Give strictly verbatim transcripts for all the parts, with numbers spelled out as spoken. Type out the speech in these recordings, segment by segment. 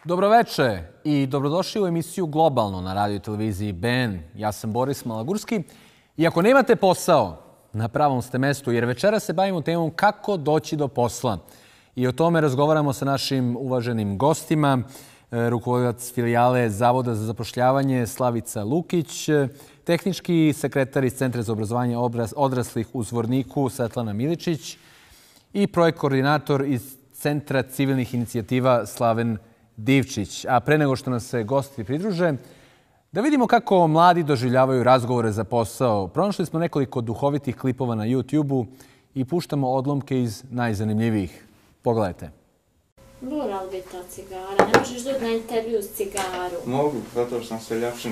Dobroveče i dobrodošli u emisiju Globalno na radio i televiziji B N. Ja sam Boris Malagurski i ako nemate posao, na pravom ste mestu, jer večera se bavimo temom kako doći do posla. I o tome razgovaramo sa našim uvaženim gostima, rukovodilac filijale Zavoda za zapošljavanje Slavica Lukić, tehnički sekretar iz Centra za obrazovanje odraslih u Zvorniku Svetlana Miličić i projekt koordinator iz Centra civilnih inicijativa Slaven Divčić. A pre nego što nas se gosti pridruže, da vidimo kako mladi doživljavaju razgovore za posao. Pronašli smo nekoliko duhovitih klipova na YouTube-u i puštamo odlomke iz najzanimljivijih. Pogledajte. Mora li biti ta cigara? Ne možeš doći na intervju s cigaru? Mogu, zato što sam seljavčina.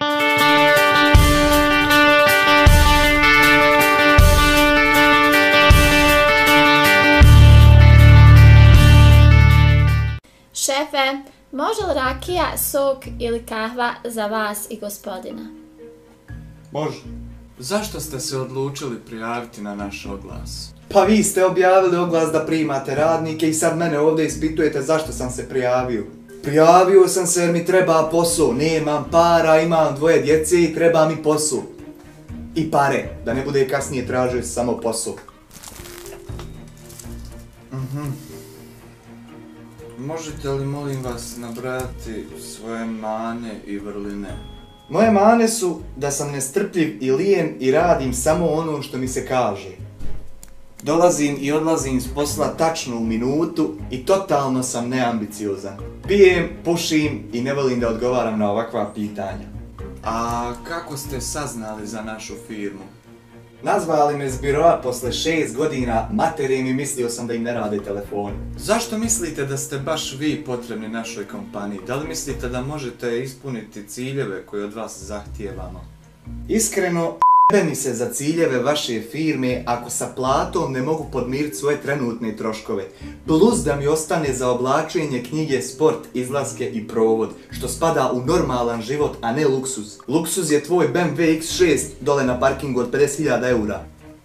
Šefe, može li rakija, sok ili kahva za vas i gospodina? Može. Zašto ste se odlučili prijaviti na naš oglas? Pa vi ste objavili oglas da primate radnike i sad mene ovdje ispitujete zašto sam se prijavio. Prijavio sam se jer mi treba posao, nemam para, imam dvoje djece i treba mi posao. I pare, da ne bude kasnije tražio samo posao. Mhm. Možete li, molim vas, nabrajati svoje mane i vrline? Moje mane su da sam nestrpljiv i lijen i radim samo ono što mi se kaže. Dolazim i odlazim s posla tačno u minutu i totalno sam neambiciozan. Pijem, pušim i ne volim da odgovaram na ovakva pitanja. A kako ste saznali za našu firmu? Nazvali me s biroa posle šest godina materijom i mislio sam da im ne rade telefoni. Zašto mislite da ste baš vi potrebni našoj kompaniji? Da li mislite da možete ispuniti ciljeve koje od vas zahtijevamo? Iskreno, jebe mi se za ciljeve vaše firme ako sa platom ne mogu podmiriti svoje trenutne troškove. Plus da mi ostane za oblačenje, knjige, sport, izlaske i provod, što spada u normalan život, a ne luksuz. Luksuz je tvoj B M W X šest dole na parkingu od pedeset hiljada eura.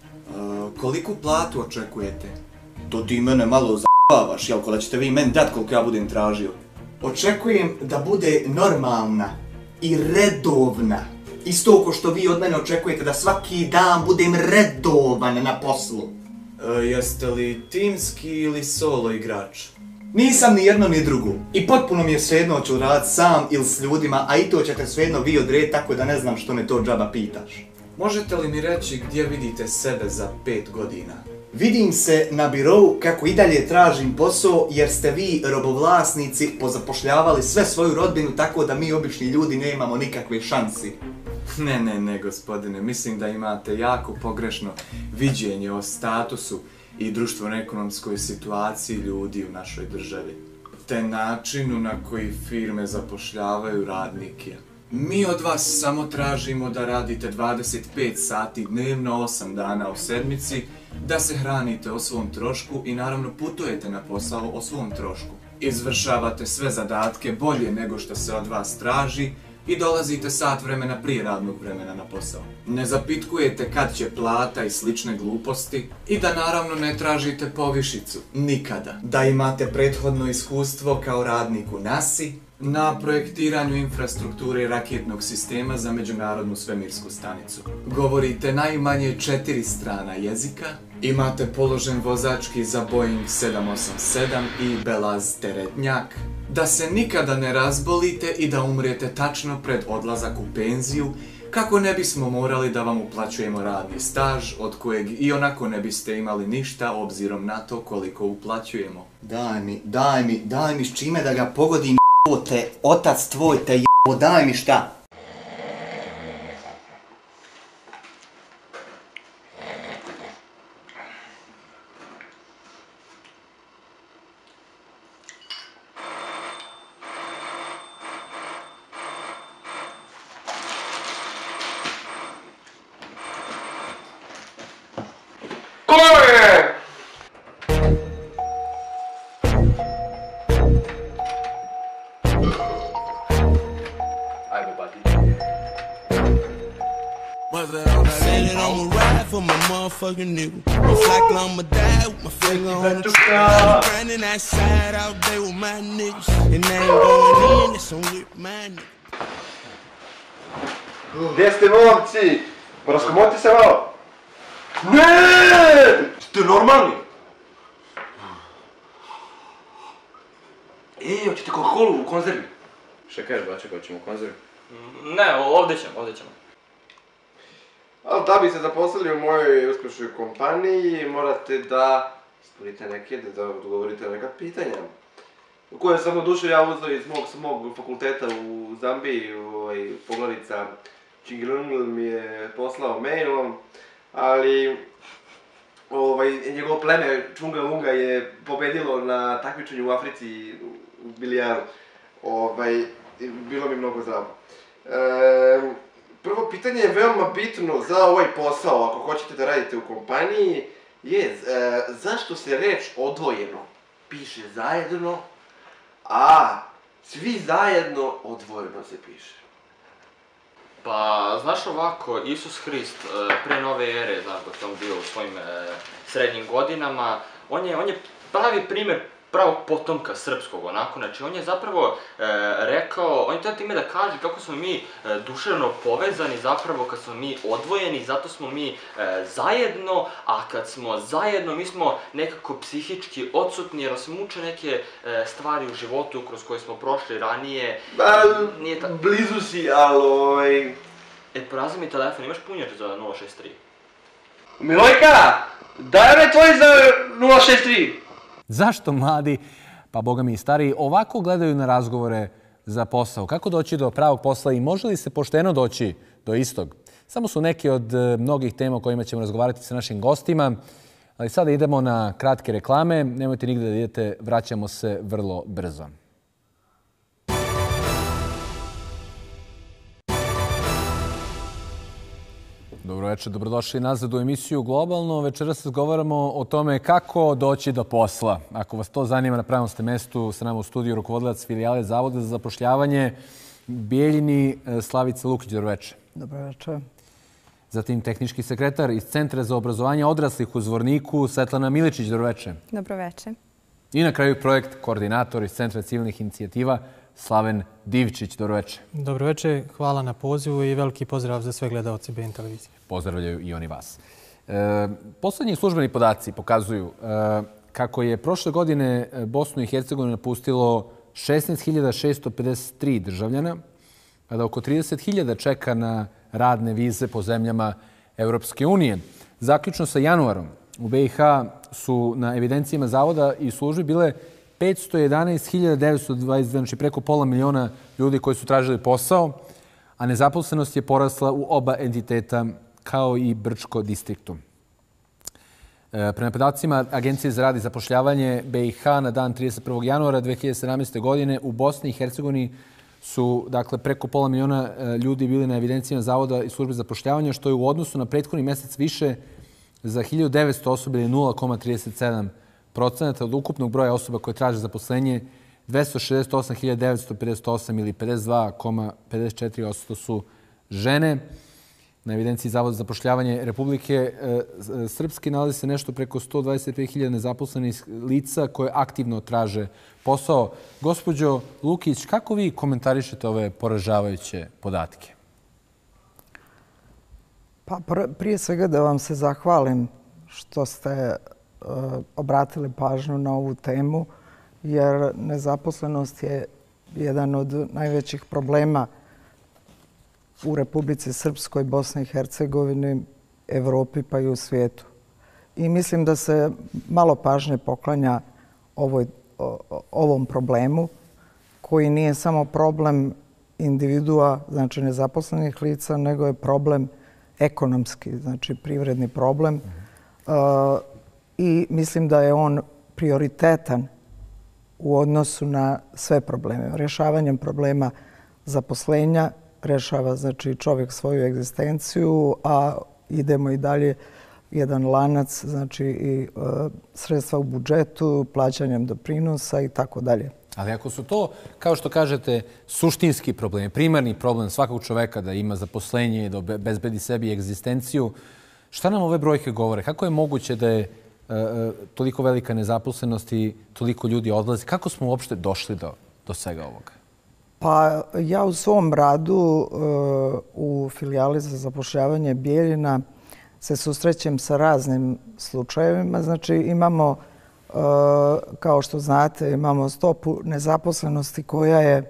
Uh, koliku platu očekujete? To ti mene malo za***avaš, jelko da ćete vi meni dat koliko ja budem tražio. Očekujem da bude normalna i redovna. Isto ko što vi od mene očekujete da svaki dan budem redovan na poslu. E, jeste li timski ili solo igrač? Nisam ni jedno ni drugo. I potpuno mi je svejedno ću raditi sam ili s ljudima, a i to ćete svejedno vi odrediti, tako da ne znam što me to džaba pitaš. Možete li mi reći gdje vidite sebe za pet godina? Vidim se na birovu kako i dalje tražim posao jer ste vi robovlasnici pozapošljavali sve svoju rodbinu tako da mi obični ljudi nemamo nikakve šansi. Ne, ne, ne, gospodine, mislim da imate jako pogrešno viđenje o statusu i društveno-ekonomskoj situaciji ljudi u našoj državi, te načinu na koji firme zapošljavaju radnike. Mi od vas samo tražimo da radite dvadeset pet sati dnevno, osam dana u sedmici, da se hranite o svom trošku i naravno putujete na posao o svom trošku. Izvršavate sve zadatke bolje nego što se od vas traži i dolazite sat vremena prije radnog vremena na posao. Ne zapitkujete kad će plata i slične gluposti i da naravno ne tražite povišicu. Nikada. Da imate prethodno iskustvo kao radnik u nasi, na projektiranju infrastrukture raketnog sistema za međunarodnu svemirsku stanicu. Govorite najmanje četiri strana jezika, imate položen vozački za Boeing sedam osam sedam i Belaz teretnjak, da se nikada ne razbolite i da umrijete tačno pred odlazak u penziju, kako ne bismo morali da vam uplaćujemo radni staž, od kojeg i onako ne biste imali ništa obzirom na to koliko uplaćujemo. Daj mi, daj mi, daj mi s čime da ga pogodim, te, otac tvoj te jebo, daj mi šta? Ajmo, bati. I'ma ride for my motherfucking nigga. I'm flackle, I'ma die with my finger on the trigger. Grinding that side out there with my niggas. And I ain't going in, it's on with my niggas. Gdje ste momci? Raskomoti se malo. Ne! Ste normalni? E, hoćete Coca-Colu u konzervi? Šta kažeš, bače, ko ćemo u konzervi? Ne, ovdje ćemo, ovdje ćemo. Ali da bi se zaposlili u mojoj uspješnoj kompaniji, morate da ispunite neke, da odgovorite na neka pitanja. Koje sam od duše ja uzeo iz mog, mog fakulteta u Zambiji, ovaj, poglavica Čingilungl mi je poslao mailom, ali ovaj, njegovo pleme Čunga Lunga je pobedilo na takmičenju u Africi u bilijaru. Ovaj, bilo mi mnogo zdravo. E, prvo pitanje je veoma bitno za ovaj posao, ako hoćete da radite u kompaniji, je e, zašto se reč odvojeno piše zajedno, a svi zajedno odvojeno se piše? Pa, znaš ovako, Isus Hrist pre nove ere, znaš dok je on bio u svojim e, srednjim godinama, on je, on je pravi primjer pravog potomka srpskog, onako, znači on je zapravo e, rekao, on je tada time da kaže kako smo mi e, duševno povezani, zapravo kad smo mi odvojeni, zato smo mi e, zajedno, a kad smo zajedno, mi smo nekako psihički odsutni, jer nas muče neke e, stvari u životu kroz koje smo prošli ranije. Ba, nije ta... blizu si, ali ovaj... E, porazi mi telefon, imaš punjač za nula šest tri? Milojka, daj me tvoj za nula šest tri. Zašto mladi, pa boga mi i stariji, ovako gledaju na razgovore za posao? Kako doći do pravog posla i može li se pošteno doći do istog? Samo su neke od mnogih tema o kojima ćemo razgovarati sa našim gostima, ali sada idemo na kratke reklame. Nemojte nigde da idete, vraćamo se vrlo brzo. Dobro večer, dobrodošli nazad u emisiju Globalno. Večeras razgovaramo o tome kako doći do posla. Ako vas to zanima, na pravom ste mestu, sa nama u studiju rukovodilac filijale Zavoda za zapošljavanje Bijeljini, Slavica Lukić. Dobro večer. Dobro večer. Zatim tehnički sekretar iz Centra za obrazovanje odraslih u Zvorniku, Svetlana Miličić. Dobro večer. Dobro večer. I na kraju projekt koordinator iz Centra civilnih inicijativa Slaven Divčić. Dobro večer. Dobro večer, hvala na pozivu i veliki pozdrav za sve gledaoci B N televizije. Pozdravljaju i oni vas. E, poslednji službeni podaci pokazuju e, kako je prošle godine Bosnu i Hercegovinu napustilo šesnaest hiljada šesto pedeset tri državljana, a da oko trideset hiljada čeka na radne vize po zemljama Evropske unije. Zaključno sa januarom u B i H su na evidencijama Zavoda i službi bile petsto jedanaest hiljada devetsto dvadeset dve, znači preko pola miliona ljudi koji su tražili posao, a nezaposlenost je porasla u oba entiteta kao i Brčko distriktu. E, prema podacima Agencije za rad i zapošljavanje B i H na dan trideset prvog januara dve hiljade sedamnaeste. godine u Bosni i Hercegovini su dakle, preko pola miliona ljudi bili na evidencijama Zavoda i službe zapošljavanja, što je u odnosu na prethodni mesec više za hiljadu devetsto osoba ili nula zarez trideset sedam procenata od ukupnog broja osoba koje traže zaposlenje. Dvesta šezdeset osam hiljada devetsto pedeset osam ili pedeset dva zarez pedeset četiri posto su žene. Na evidenciji Zavoda za zapošljavanje Republike e, Srpske nalazi se nešto preko sto dvadeset pet hiljada nezaposlenih lica koje aktivno traže posao. Gospođo Lukić, kako vi komentarišete ove poražavajuće podatke? Pa pr prije svega da vam se zahvalim što ste e, obratili pažnju na ovu temu, jer nezaposlenost je jedan od najvećih problema u Republici Srpskoj, Bosni i Hercegovini, Evropi pa i u svijetu. I mislim da se malo pažnje poklanja ovoj, o, ovom problemu, koji nije samo problem individua, znači nezaposlenih lica, nego je problem ekonomski, znači privredni problem. Uh, I mislim da je on prioritetan u odnosu na sve probleme. Rješavanjem problema zaposlenja rešava znači čovjek svoju egzistenciju, a idemo i dalje jedan lanac, znači i uh, sredstva u budžetu, plaćanjem doprinosa i tako dalje. Ali ako su to, kao što kažete, suštinski problem, primarni problem svakog čoveka da ima zaposlenje, da bezbedi sebi egzistenciju, Šta nam ove brojke govore? Kako je moguće da je toliko velika nezaposlenost i toliko ljudi odlazi? Kako smo uopšte došli do, do svega ovoga? Pa ja u svom radu u filijali za zapošljavanje Bijeljina se susrećem sa raznim slučajevima. Znači imamo, kao što znate, imamo stopu nezaposlenosti koja je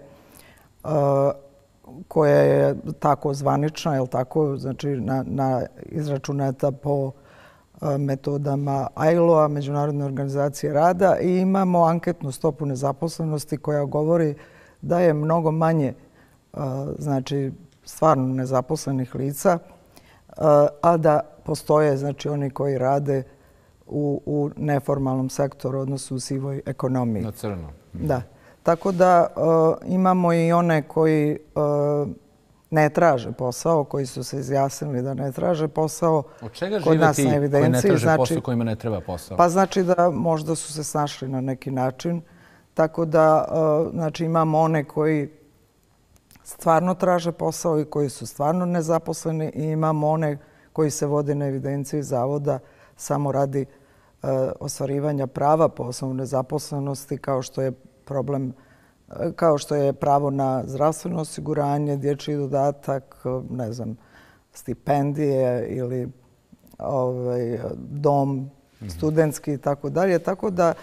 koja je tako zvanična, jel tako, znači na, na izračunata po metodama I L O-a, Međunarodne organizacije rada, i imamo anketnu stopu nezaposlenosti koja govori da je mnogo manje, znači, stvarno nezaposlenih lica, a da postoje, znači, oni koji rade u, u neformalnom sektoru, odnosno u sivoj ekonomiji. Na crno. Da. Tako da imamo i one koji ne traže posao, koji su se izjasnili da ne traže posao. Od čega žive ti koji ne traže posao, kojima ne treba posao? Pa znači da možda su se snašli na neki način. Tako da znači, imamo one koji stvarno traže posao i koji su stvarno nezaposleni, i imamo one koji se vode na evidenciji zavoda samo radi ostvarivanja prava po osnovu nezaposlenosti, kao što je problem, kao što je pravo na zdravstveno osiguranje, dječji dodatak, ne znam, stipendije ili ovaj, dom studentski i tako dalje. Tako da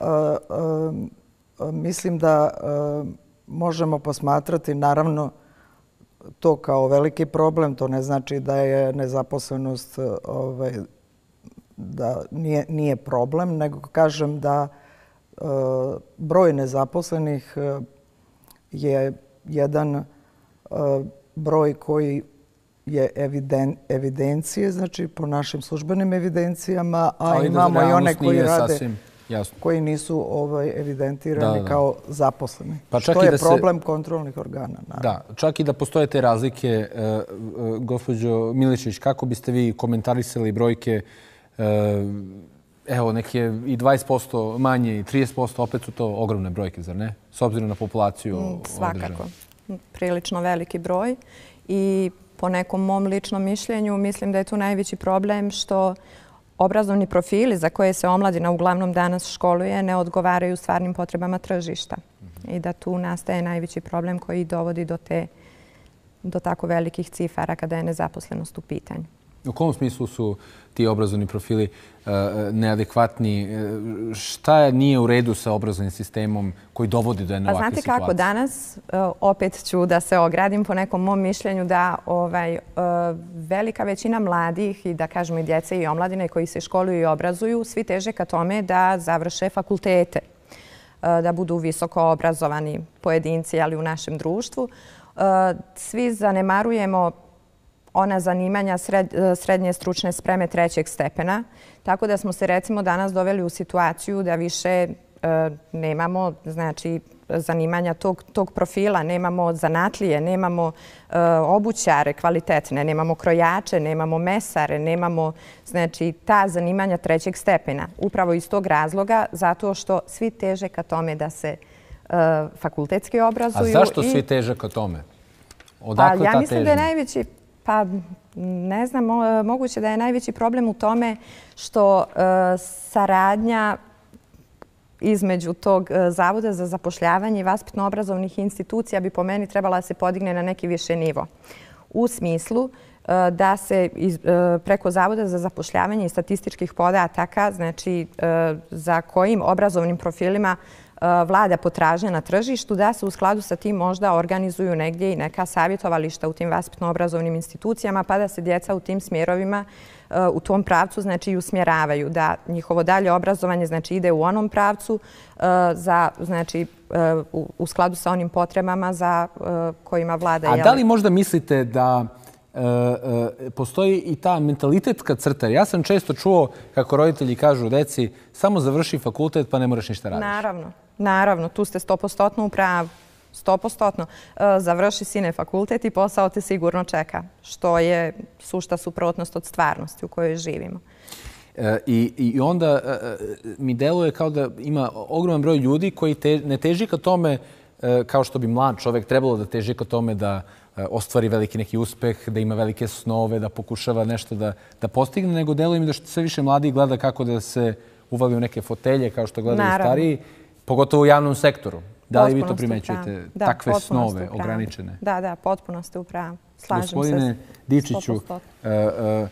mislim da možemo posmatrati, naravno, to kao veliki problem. To ne znači da je nezaposlenost ovaj, da nije, nije problem, nego kažem da broj nezaposlenih je jedan broj koji je eviden, evidencije, znači po našim službenim evidencijama, a ali imamo i one koji rade, sasvim jasno, koji nisu ovaj, evidentirani da, da. kao zaposleni. Pa čak što i je da se... problem kontrolnih organa. Naravno. Da, čak i da postoje te razlike, uh, uh, gospođo Miličić, kako biste vi komentarisali brojke, uh, evo, neke i dvadeset posto manje i trideset posto, opet su to ogromne brojke, zar ne? S obzirom na populaciju ove države. Svakako. Prilično veliki broj. I po nekom mom ličnom mišljenju mislim da je tu najveći problem što obrazovni profili za koje se omladina uglavnom danas školuje ne odgovaraju stvarnim potrebama tržišta. I da tu nastaje najveći problem koji dovodi do te, do tako velikih cifara kada je nezaposlenost u pitanju. U kom smislu su ti obrazovni profili uh, neadekvatni? Šta nije u redu sa obrazovnim sistemom koji dovodi do jedne ovakve situacije? A znate kako, danas uh, opet ću da se ogradim po nekom mom mišljenju da ovaj, uh, velika većina mladih i da kažemo i djece i omladine koji se školuju i obrazuju, svi teže ka tome da završe fakultete, uh, da budu visoko obrazovani pojedinci, ali u našem društvu. Uh, svi zanemarujemo ona zanimanja sred, srednje stručne spreme trećeg stepena. Tako da smo se recimo danas doveli u situaciju da više e, nemamo znači, zanimanja tog, tog profila, nemamo zanatlije, nemamo e, obućare kvalitetne, nemamo krojače, nemamo mesare, nemamo znači, ta zanimanja trećeg stepena. Upravo iz tog razloga, zato što svi teže ka tome da se e, fakultetski obrazuju. A zašto i... svi teže ka tome? Odakle pa, ja ta mislim težnja? Da je najveći Pa ne znam, moguće da je najveći problem u tome što e, saradnja između tog e, Zavoda za zapošljavanje i vaspitno-obrazovnih institucija bi po meni trebala da se podigne na neki više nivo. U smislu e, da se iz, e, preko Zavoda za zapošljavanje i statističkih podataka, znači e, za kojim obrazovnim profilima vlada potražnja na tržištu, da se u skladu sa tim možda organizuju negdje i neka savjetovališta u tim vaspitno-obrazovnim institucijama, pa da se djeca u tim smjerovima u tom pravcu znači i usmjeravaju, da njihovo dalje obrazovanje znači ide u onom pravcu za znači u, u skladu sa onim potrebama za kojima vlada. A da li možda mislite da E, e, postoji i ta mentalitetska crta? Ja sam često čuo kako roditelji kažu deci samo završi fakultet pa ne moraš ništa raditi. Naravno, naravno, tu ste stopostotno u pravu. Stopostotno. E, završi sine fakultet i posao te sigurno čeka, što je sušta suprotnost od stvarnosti u kojoj živimo. E, i, I onda e, mi deluje kao da ima ogroman broj ljudi koji te, ne teži ka tome kao što bi mlad čovek trebalo da teži ka tome da ostvari veliki neki uspeh, da ima velike snove, da pokušava nešto da, da postigne, nego deluje mi da sve više mladih gleda kako da se uvali u neke fotelje, kao što gledaju Naravno. stariji, pogotovo u javnom sektoru. Da li vi to primećujete? Da, takve snove ograničene? Da, da, potpuno ste u pravu. Slažem se. Gospodine Dičiću, uh, uh,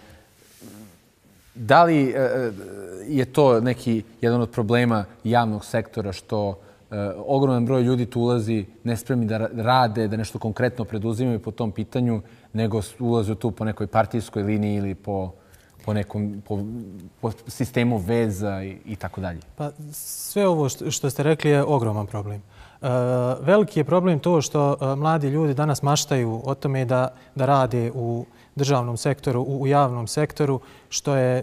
da li uh, je to neki jedan od problema javnog sektora što uh, ogroman broj ljudi tu ulazi nespremni da rade, da nešto konkretno preduzimaju po tom pitanju, nego ulaze tu po nekoj partijskoj liniji ili po po nekom po, po sistemu veza i, i tako dalje? Pa sve ovo što, što ste rekli je ogroman problem. E, veliki je problem to što e, mladi ljudi danas maštaju o tome da, da rade u državnom sektoru, u, u javnom sektoru, što je e,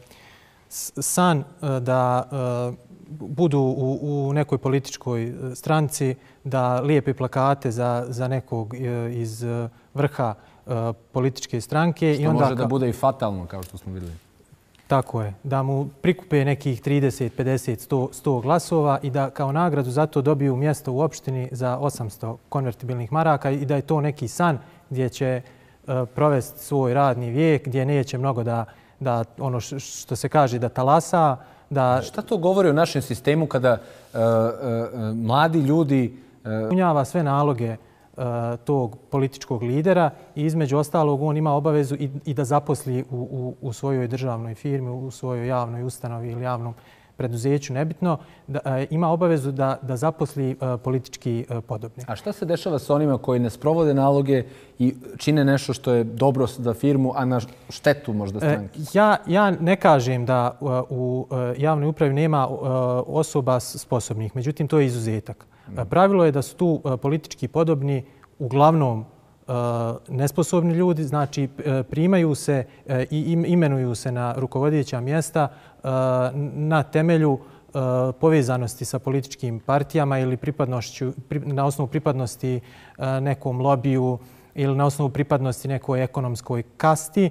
san e, da e, budu u, u nekoj političkoj stranci, da lijepe plakate za, za nekog e, iz vrha političke stranke. Što i onda može da bude i fatalno, kao što smo vidjeli. Tako je. Da mu prikupe nekih trideset, pedeset, sto, sto glasova i da kao nagradu za to dobiju mjesto u opštini za osamsto konvertibilnih maraka i da je to neki san gdje će uh, provesti svoj radni vijek, gdje neće mnogo da, da ono što se kaže da talasa. Da... Šta to govori o našem sistemu kada uh, uh, mladi ljudi ispunjava uh... sve naloge tog političkog lidera i između ostalog on ima obavezu i, i da zaposli u, u, u svojoj državnoj firmi, u svojoj javnoj ustanovi ili javnom preduzeću, nebitno, da, e, ima obavezu da, da zaposli e, politički e, podobne. A šta se dešava sa onima koji ne sprovode naloge i čine nešto što je dobro za firmu, a na štetu možda stranke? E, ja, ja ne kažem da u, u javnoj upravi nema osoba sposobnih, međutim to je izuzetak. Pravilo je da su tu politički podobni uglavnom nesposobni ljudi, znači primaju se i imenuju se na rukovodeća mjesta na temelju povezanosti sa političkim partijama ili pripadnošću, na osnovu pripadnosti nekom lobiju ili na osnovu pripadnosti nekoj ekonomskoj kasti,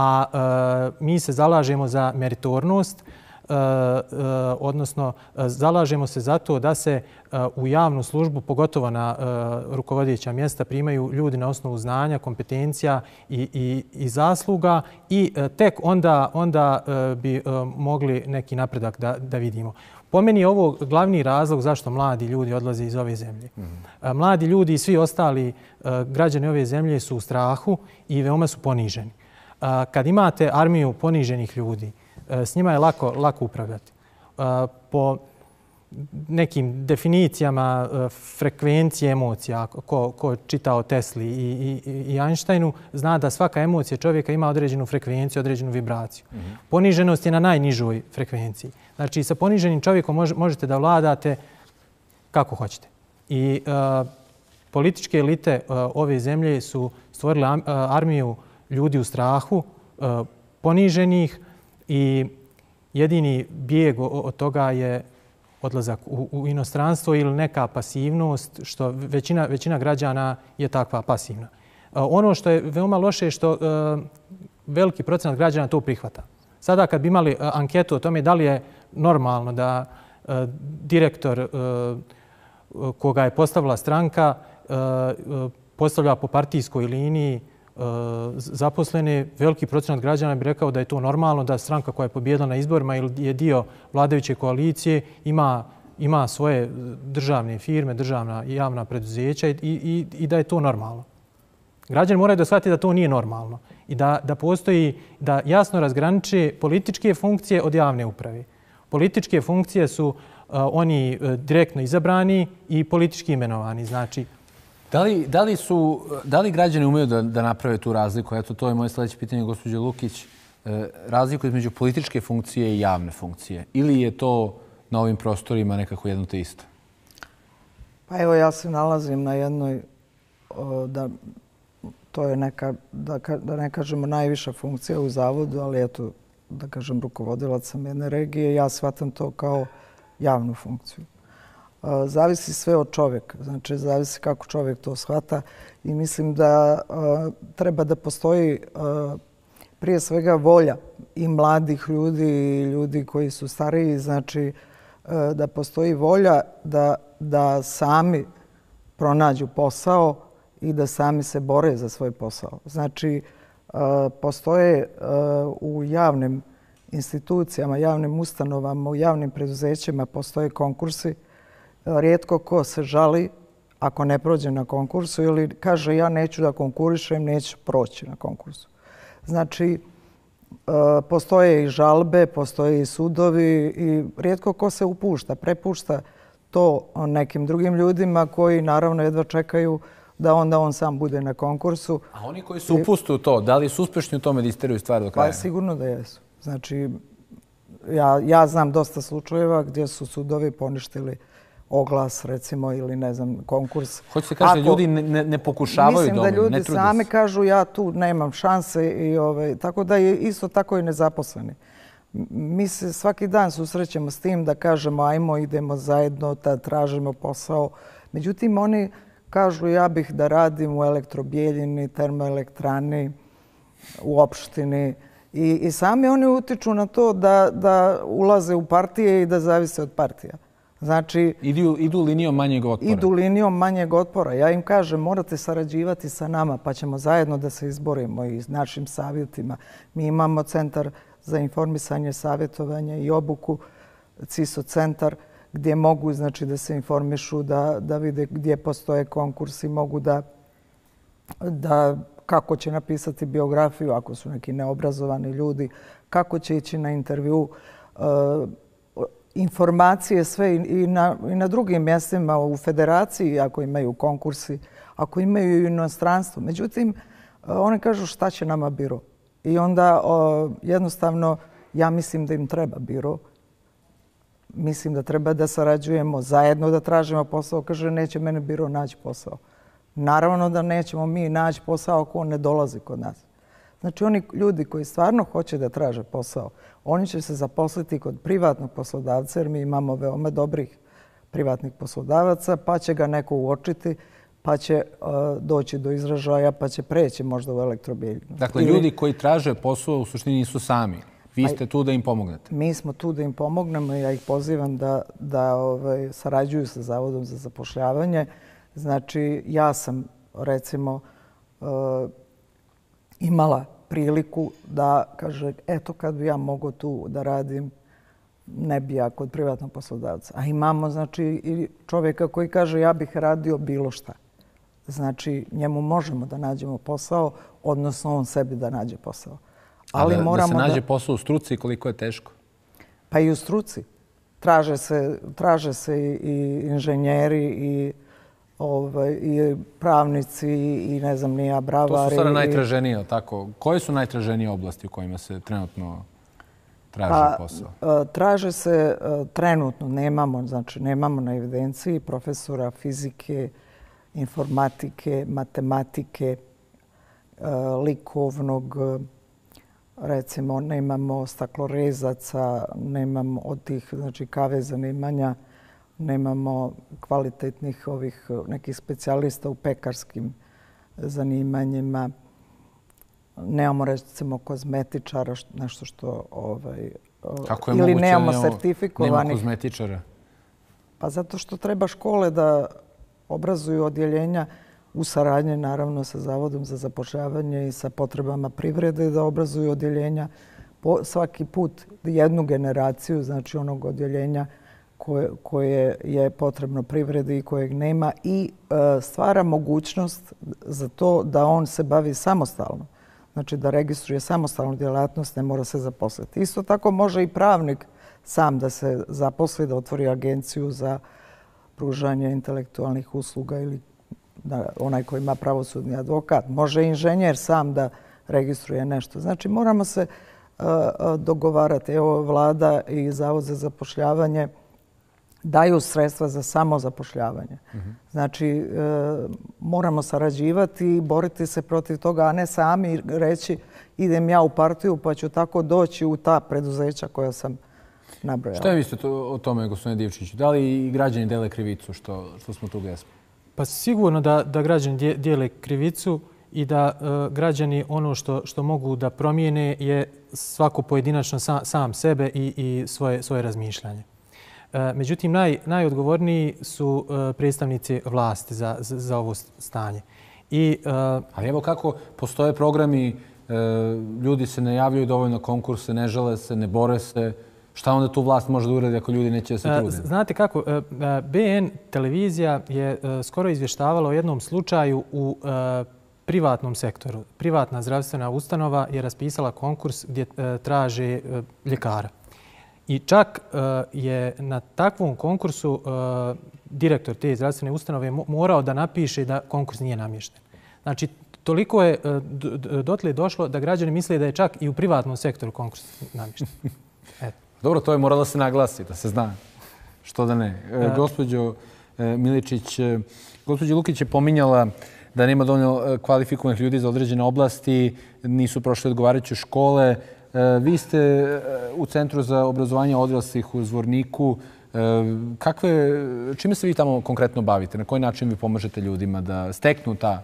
a mi se zalažemo za meritornost, odnosno zalažemo se za to da se u javnu službu, pogotovo na rukovodeća mjesta, primaju ljudi na osnovu znanja, kompetencija i, i, i zasluga i tek onda, onda bi mogli neki napredak da, da vidimo. Po meni je ovo glavni razlog zašto mladi ljudi odlaze iz ove zemlje. Mm-hmm. Mladi ljudi i svi ostali građani ove zemlje su u strahu i veoma su poniženi. Kad imate armiju poniženih ljudi, s njima je lako, lako upravljati. Po nekim definicijama frekvencije emocija, ko, ko čita o Tesli i, i, i Einsteinu, zna da svaka emocija čovjeka ima određenu frekvenciju, određenu vibraciju. Mm-hmm. Poniženost je na najnižoj frekvenciji. Znači, sa poniženim čovjekom mož, možete da vladate kako hoćete. I uh, političke elite uh, ove zemlje su stvorile uh, armiju ljudi u strahu, uh, poniženih, i jedini bijeg od toga je odlazak u, u inostranstvo ili neka pasivnost, što većina, većina građana je takva pasivna. Ono što je veoma loše je što uh, veliki procenat građana to prihvata. Sada kad bi imali uh, anketu o tome da li je normalno da uh, direktor uh, koga je postavila stranka uh, uh, postavlja po partijskoj liniji zaposlene, veliki procenat građana bi rekao da je to normalno, da stranka koja je pobjedila na izborima ili je dio vladajuće koalicije ima, ima svoje državne firme, državna i javna preduzeća i, i, i da je to normalno. Građani moraju da shvati da to nije normalno i da, da postoji, da jasno razgraniče političke funkcije od javne uprave. Političke funkcije su uh, oni uh, direktno izabrani i politički imenovani. Znači, Da li, da li, su, da li građani umeju da, da naprave tu razliku? Eto, to je moje sljedeće pitanje, gospođo Lukić. E, razliku između političke funkcije i javne funkcije. Ili je to na ovim prostorima nekako jedno te isto? Pa evo, ja se nalazim na jednoj, o, da, to je neka, da, da ne kažemo najviša funkcija u zavodu, ali eto, da kažem, rukovodilac sam jedne regije. Ja shvatam to kao javnu funkciju. Zavisi sve od čovjeka, znači zavisi kako čovjek to shvata i mislim da uh, treba da postoji uh, prije svega volja i mladih ljudi i ljudi koji su stariji, znači uh, da postoji volja da, da sami pronađu posao i da sami se bore za svoj posao. Znači, postoje u javnim institucijama, javnim ustanovama, u javnim preduzećima postoje konkursi. Rijetko ko se žali ako ne prođe na konkursu ili kaže ja neću da konkurišem, neću proći na konkursu. Znači, postoje i žalbe, postoje i sudovi i rijetko ko se upušta, prepušta to nekim drugim ljudima koji naravno jedva čekaju da onda on sam bude na konkursu. A oni koji se upuste u to, da li su uspešni u tome da isteraju stvari do kraja? Pa sigurno da jesu. Znači, ja, ja znam dosta slučajeva gdje su sudovi poništili oglas, recimo, ili ne znam, konkurs. Hoće se kaži da ljudi ne, ne pokušavaju mislim dovoljno, ne trude se. Mislim da ljudi sami kažu ja tu nemam šanse i ovaj, tako da je isto tako i nezaposleni. Mi se svaki dan susrećemo s tim da kažemo ajmo, idemo zajedno, da tražimo posao. Međutim, oni kažu ja bih da radim u elektrobijeljini, termoelektrani, u opštini. I, i sami oni utiču na to da, da ulaze u partije i da zavise od partija. Znači, idu, idu linijom manjeg otpora. Idu linijom manjeg otpora. Ja im kažem, morate sarađivati sa nama, pa ćemo zajedno da se izborimo i s našim savjetima. Mi imamo Centar za informisanje, savjetovanje i obuku, C I S O centar, gdje mogu znači, da se informišu, da, da vide gdje postoje konkursi, mogu da, da kako će napisati biografiju ako su neki neobrazovani ljudi, kako će ići na intervju, e, informacije sve i na, i na drugim mjestima u federaciji ako imaju konkursi, ako imaju i inostranstvo. Međutim, oni kažu šta će nama biro. I onda o, jednostavno ja mislim da im treba biro. Mislim da treba da sarađujemo zajedno, da tražimo posao. Kaže, neće mene biro naći posao. Naravno da nećemo mi naći posao ako on ne dolazi kod nas. Znači, oni ljudi koji stvarno hoće da traže posao, oni će se zaposliti kod privatnog poslodavca, jer mi imamo veoma dobrih privatnih poslodavaca, pa će ga neko uočiti, pa će uh, doći do izražaja, pa će preći možda u elektrobijeljinu. Dakle, Ili... ljudi koji traže posao u suštini nisu sami. Vi ste tu da im pomognete. Mi smo tu da im pomognemo i ja ih pozivam da, da ovaj, sarađuju sa Zavodom za zapošljavanje. Znači, ja sam, recimo, uh, imala priliku da kaže, eto kad bi ja mogao tu da radim, ne bi ja kod privatnog poslodavca. A imamo znači i čovjeka koji kaže ja bih radio bilo šta. Znači njemu možemo da nađemo posao, odnosno on sebi da nađe posao. Ali da, moramo da se nađe da... posao u struci koliko je teško? Pa i u struci. Traže se, traže se i, i inženjeri i Ovaj, i pravnici i ne znam nija bravari. To su sada najtraženije, tako? Koje su najtraženije oblasti u kojima se trenutno traži pa, posao? Traže se trenutno, nemamo, znači nemamo na evidenciji profesora fizike, informatike, matematike, likovnog, recimo nemamo staklorezaca, nemamo od tih znači, kave zanimanja, nemamo kvalitetnih ovih nekih specijalista u pekarskim zanimanjima. Nemamo recimo kozmetičara, nešto što ovaj Kako je ili moguće, nemamo nema, sertifikovanih. Nema kozmetičara. Pa zato što treba škole da obrazuju odjeljenja u saradnji naravno sa Zavodom za zapošljavanje i sa potrebama privrede da obrazuju odjeljenja po svaki put jednu generaciju, znači onog odjeljenja koje, koje je potrebno privredi i kojeg nema i e, stvara mogućnost za to da on se bavi samostalno. Znači da registruje samostalnu djelatnost, ne mora se zaposliti. Isto tako može i pravnik sam da se zaposli, da otvori agenciju za pružanje intelektualnih usluga ili da onaj koji ima pravosudni advokat. Može inženjer sam da registruje nešto. Znači moramo se uh, dogovarati. Evo vlada i Zavod za zapošljavanje daju sredstva za samozapošljavanje. Mm-hmm. Znači uh, moramo sarađivati i boriti se protiv toga, a ne sami reći idem ja u partiju pa ću tako doći u ta preduzeća koja sam nabrojala. Što je mislite o tome, gospodine Divčiću? Da li i građani dele krivicu što, što smo tu gdje smo? Pa sigurno da, da građani dijele krivicu i da uh, građani ono što, što mogu da promijene je svako pojedinačno sam, sam sebe i, i svoje, svoje razmišljanje. Međutim, naj, najodgovorniji su predstavnici vlasti za, za, za ovo stanje. I, Ali evo kako postoje programi, ljudi se ne javljaju dovoljno konkurse, ne žele se, ne bore se. Šta onda tu vlast može da uradi ako ljudi neće da se trude? Znate kako, B N televizija je skoro izvještavala o jednom slučaju u privatnom sektoru. Privatna zdravstvena ustanova je raspisala konkurs gdje traže ljekara. I čak je na takvom konkursu direktor te zdravstvene ustanove morao da napiše da konkurs nije namješten. Znači, toliko je dotle došlo da građani misle da je čak i u privatnom sektoru konkurs namješten. Eto. Dobro, to je moralo da se naglasi, da se zna. Što da ne. E, gospođo Miličić, gospođa Lukić je pominjala da nema dovoljno kvalifikovanih ljudi za određene oblasti, nisu prošle odgovarajuće škole. Vi ste u Centru za obrazovanje odraslih u Zvorniku. Kakve, čime se vi tamo konkretno bavite? Na koji način vi pomažete ljudima da steknu ta,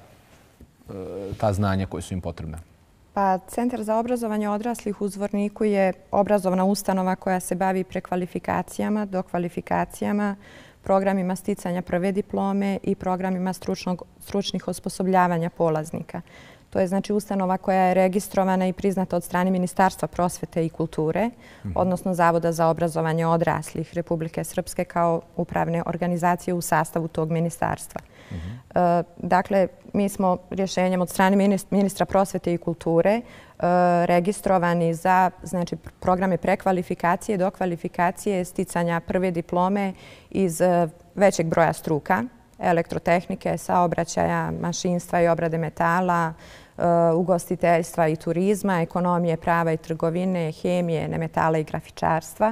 ta znanja koje su im potrebne? Pa, Centar za obrazovanje odraslih u Zvorniku je obrazovna ustanova koja se bavi prekvalifikacijama, dokvalifikacijama, programima sticanja prve diplome i programima stručnog, stručnih osposobljavanja polaznika. To je znači ustanova koja je registrovana i priznata od strane Ministarstva prosvete i kulture, mm-hmm. odnosno Zavoda za obrazovanje odraslih Republike Srpske kao upravne organizacije u sastavu tog ministarstva. Mm-hmm. E, dakle, mi smo rješenjem od strane ministra prosvete i kulture e, registrovani za znači, programe prekvalifikacije, dokvalifikacije, sticanja prve diplome iz e, većeg broja struka, elektrotehnike, saobraćaja, mašinstva i obrade metala, ugostiteljstva i turizma, ekonomije, prava i trgovine, hemije, nemetala i grafičarstva.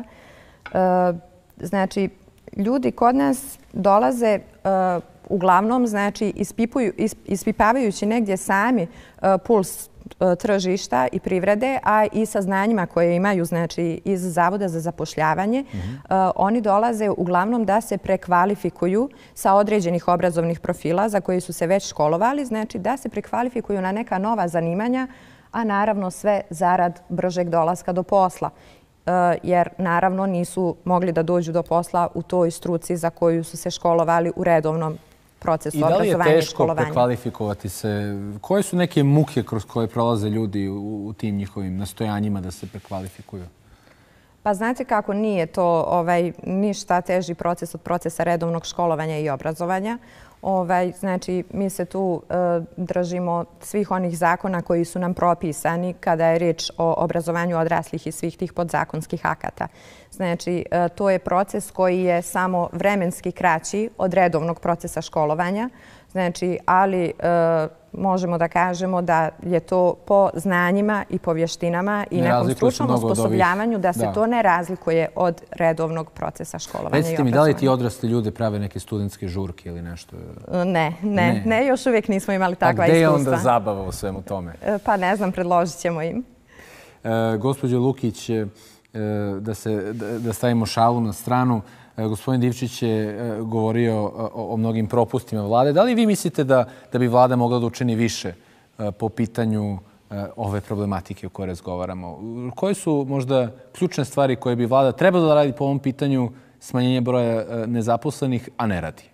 Znači, ljudi kod nas dolaze uglavnom, znači, ispipuju, ispipavajući negdje sami puls tržišta i privrede, a i sa znanjima koje imaju znači, iz Zavoda za zapošljavanje, mm-hmm. uh, oni dolaze uglavnom da se prekvalifikuju sa određenih obrazovnih profila za koji su se već školovali, znači da se prekvalifikuju na neka nova zanimanja, a naravno sve zarad bržeg dolaska do posla. Uh, jer naravno nisu mogli da dođu do posla u toj struci za koju su se školovali u redovnom procesu obrazovanja i školovanja. I da li je teško prekvalifikovati se? Koje su neke muke kroz koje prolaze ljudi u, u tim njihovim nastojanjima da se prekvalifikuju? Pa znate kako, nije to ovaj, ništa teži proces od procesa redovnog školovanja i obrazovanja. Ovaj, znači, mi se tu e, držimo svih onih zakona koji su nam propisani kada je riječ o obrazovanju odraslih i svih tih podzakonskih akata. Znači, e, to je proces koji je samo vremenski kraći od redovnog procesa školovanja. Znači, ali e, možemo da kažemo da je to po znanjima i po vještinama i nekom stručnom osposobljavanju da se da. to ne razlikuje od redovnog procesa školovanja i obrazovanja. Recite mi, da li ti odrasli ljude prave neke studentske žurke ili nešto? Ne, ne, ne, ne još uvijek nismo imali takva iskustva. A gde je onda zabava u svemu tome? Pa ne znam, predložit ćemo im. E, gospođo Lukić, e, da, se, da, da stavimo šalu na stranu, gospodin Divčić je govorio o, o mnogim propustima vlade. Da li vi mislite da, da bi vlada mogla da učini više po pitanju ove problematike o kojoj razgovaramo? Koje su možda ključne stvari koje bi vlada trebala da radi po ovom pitanju smanjenja broja nezaposlenih, a ne radi?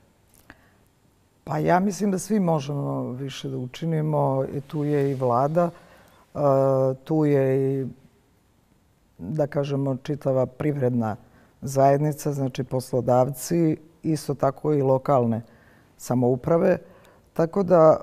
Pa ja mislim da svi možemo više da učinimo. I tu je i vlada, tu je i, da kažemo, čitava privredna zajednica, znači poslodavci, isto tako i lokalne samouprave. Tako da,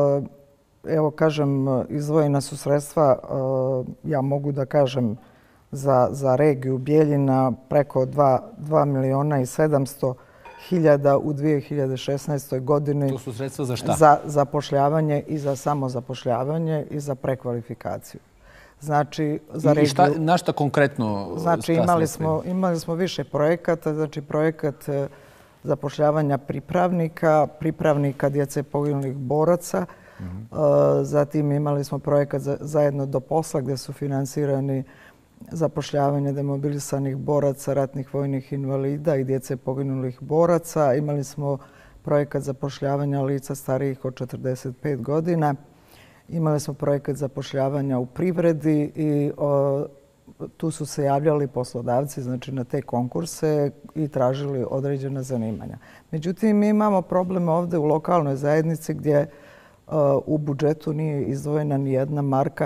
evo kažem, izdvojena su sredstva, ja mogu da kažem, za, za regiju Bijeljina preko dva miliona i sedamsto hiljada u dvije hiljade šesnaestoj godini. To su sredstva za šta? Za zapošljavanje i za samozapošljavanje i za prekvalifikaciju. Znači, za regiju... I šta, na šta konkretno? Znači, imali smo, imali smo više projekata. Znači, projekat zapošljavanja pripravnika, pripravnika djece poginulih boraca. Mm-hmm. Zatim imali smo projekat za, zajedno do posla gdje su finansirani zapošljavanje demobilisanih boraca, ratnih vojnih invalida i djece poginulih boraca. Imali smo projekat zapošljavanja lica starijih od četrdeset pet godina. Imali smo projekat zapošljavanja u privredi i o, tu su se javljali poslodavci, znači na te konkurse i tražili određena zanimanja. Međutim, mi imamo problem ovdje u lokalnoj zajednici gdje u budžetu nije izdvojena ni jedna marka.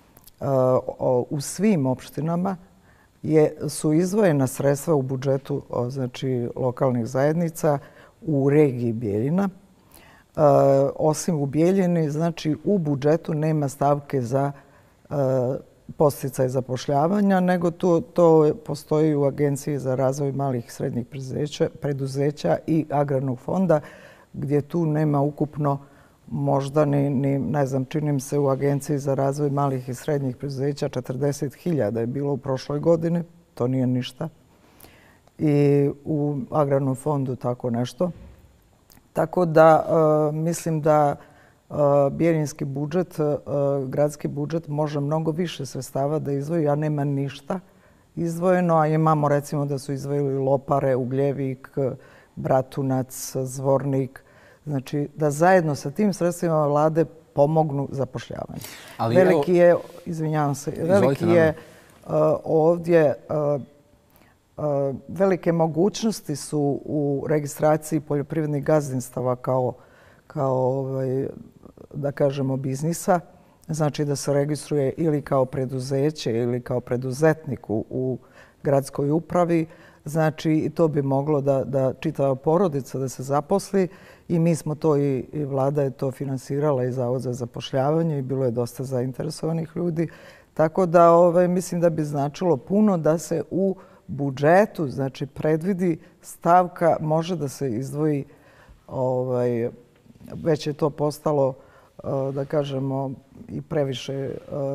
U svim opštinama su izdvojena sredstva u budžetu, znači lokalnih zajednica u regiji Bijeljina. Osim u Bijeljini, znači u budžetu nema stavke za podsticaj zapošljavanja, nego to, to postoji u Agenciji za razvoj malih i srednjih preduzeća i Agrarnog fonda, gdje tu nema ukupno možda ni, ni, ne znam, činim se u Agenciji za razvoj malih i srednjih preduzeća četrdeset hiljada je bilo u prošloj godini, to nije ništa. I u Agrarnom fondu tako nešto. Tako da uh, mislim da uh, bijeljinski budžet, uh, gradski budžet može mnogo više sredstava da izdvoji, a nema ništa izdvojeno, a imamo recimo da su izdvojili Lopare, Ugljevik, Bratunac, Zvornik. Znači da zajedno sa tim sredstvima vlade pomognu zapošljavanju. Ali veliki je, izvinjavam se, veliki je uh, ovdje uh, velike mogućnosti su u registraciji poljoprivrednih gazdinstava kao, kao ovaj, da kažemo, biznisa. Znači da se registruje ili kao preduzeće ili kao preduzetnik u, u gradskoj upravi. Znači i to bi moglo da, da čitava porodica da se zaposli i mi smo to i, i vlada je to finansirala i Zavod za zapošljavanje i bilo je dosta zainteresovanih ljudi. Tako da ovaj, mislim da bi značilo puno da se u budžetu, znači predvidi stavka, može da se izdvoji, ovaj, već je to postalo, da kažemo, i previše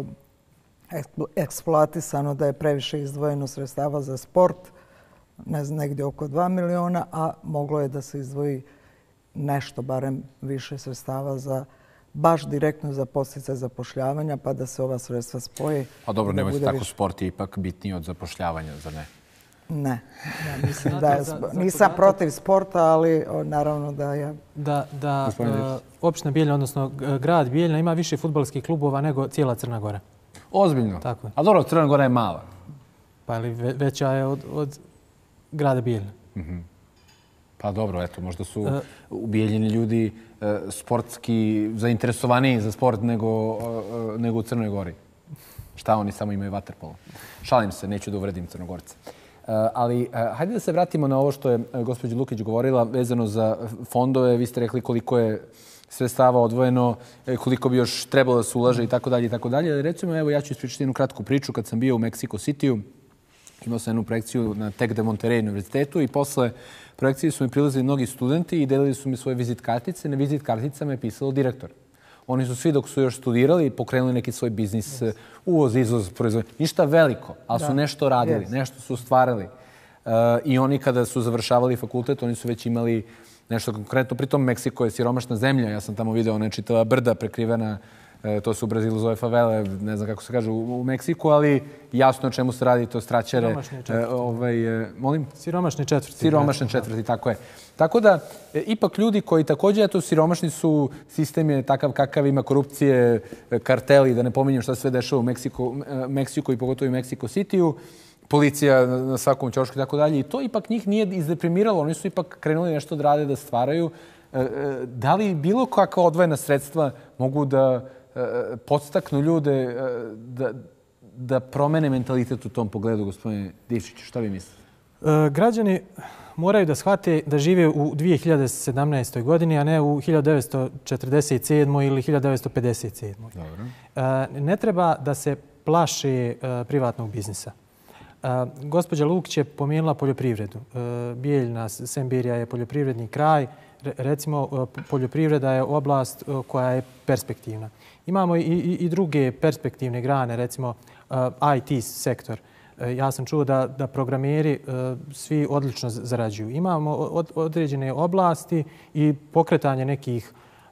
eksploatisano, da je previše izdvojeno sredstava za sport, ne znam, negdje oko dva miliona, a moglo je da se izdvoji nešto, barem više sredstava za baš direktno za podsticaj zapošljavanja, pa da se ova sredstva spoje. A dobro, nemojte tako, sport je ipak bitniji od zapošljavanja, zar ne? Ne, ja mislim da nisam protiv sporta, ali naravno da ja... Da, da opština Bijeljina, odnosno grad Bijeljina ima više fudbalskih klubova nego cijela Crna Gora. Ozbiljno? Tako je. A dobro, Crna Gora je mala. Pa ali veća je od, od grada Bijeljina. Mm-hmm. Pa dobro, eto, možda su uh, u Bijeljini ljudi uh, sportski zainteresovaniji za sport nego, uh, nego u Crnoj Gori. Šta oni samo imaju vaterpolo? Šalim se, neću da uvredim Crnogorce. Uh, ali uh, hajde da se vratimo na ovo što je uh, gospođa Lukić govorila vezano za fondove. Vi ste rekli koliko je sredstava odvojeno, koliko bi još trebalo da se ulaže i tako dalje i tako dalje. Recimo, evo, ja ću ispričati jednu kratku priču. Kad sam bio u Mexico City-u, imao sam jednu projekciju na Tec de Monterrey univerzitetu i posle projekcije su mi prilazili mnogi studenti i delili su mi svoje vizit kartice. Na vizit karticama je pisalo direktor. Oni su svi dok su još studirali pokrenuli neki svoj biznis, yes. uvoz, izvoz, proizvod. Ništa veliko, ali da. su nešto radili, yes. nešto su stvarali. Uh, I oni kada su završavali fakultet, oni su već imali nešto konkretno. Pritom Meksiko je siromašna zemlja. Ja sam tamo video ona čitava brda prekrivena. E, to se u Brazilu zove favele, ne znam kako se kaže u, u Meksiku, ali jasno o čemu se radi, to straćere. Siromašne četvrti. E, ovaj, e, molim? Siromašne četvrti. Siromašne četvrti, tako je. Tako da, e, ipak ljudi koji također, eto, siromašni su, sistem je takav kakav, ima korupcije, karteli, da ne pominjem šta sve dešava u Meksiku, Meksiku i pogotovo u Mexico City-u. Policija na svakom ćošku i tako dalje. I to ipak njih nije izdeprimiralo. Oni su ipak krenuli nešto da rade, da stvaraju. Da li bilo kakva odvojena sredstva mogu da podstaknu ljude da, da promene mentalitet u tom pogledu, gospodine Divčiću? Šta vi mislite? Građani moraju da shvate da žive u dvije hiljade sedamnaestoj godini, a ne u hiljadu devetsto četrdeset sedmoj ili hiljadu devetsto pedeset sedmoj. Dobro. Ne treba da se plaše privatnog biznisa. Gospođa Lukić je pomenula poljoprivredu. Bijeljina, Semberija je poljoprivredni kraj. Recimo, poljoprivreda je oblast koja je perspektivna. Imamo i, i, i druge perspektivne grane, recimo I T sektor. Ja sam čuo da, da programeri svi odlično zarađuju. Imamo od, određene oblasti i pokretanje nekih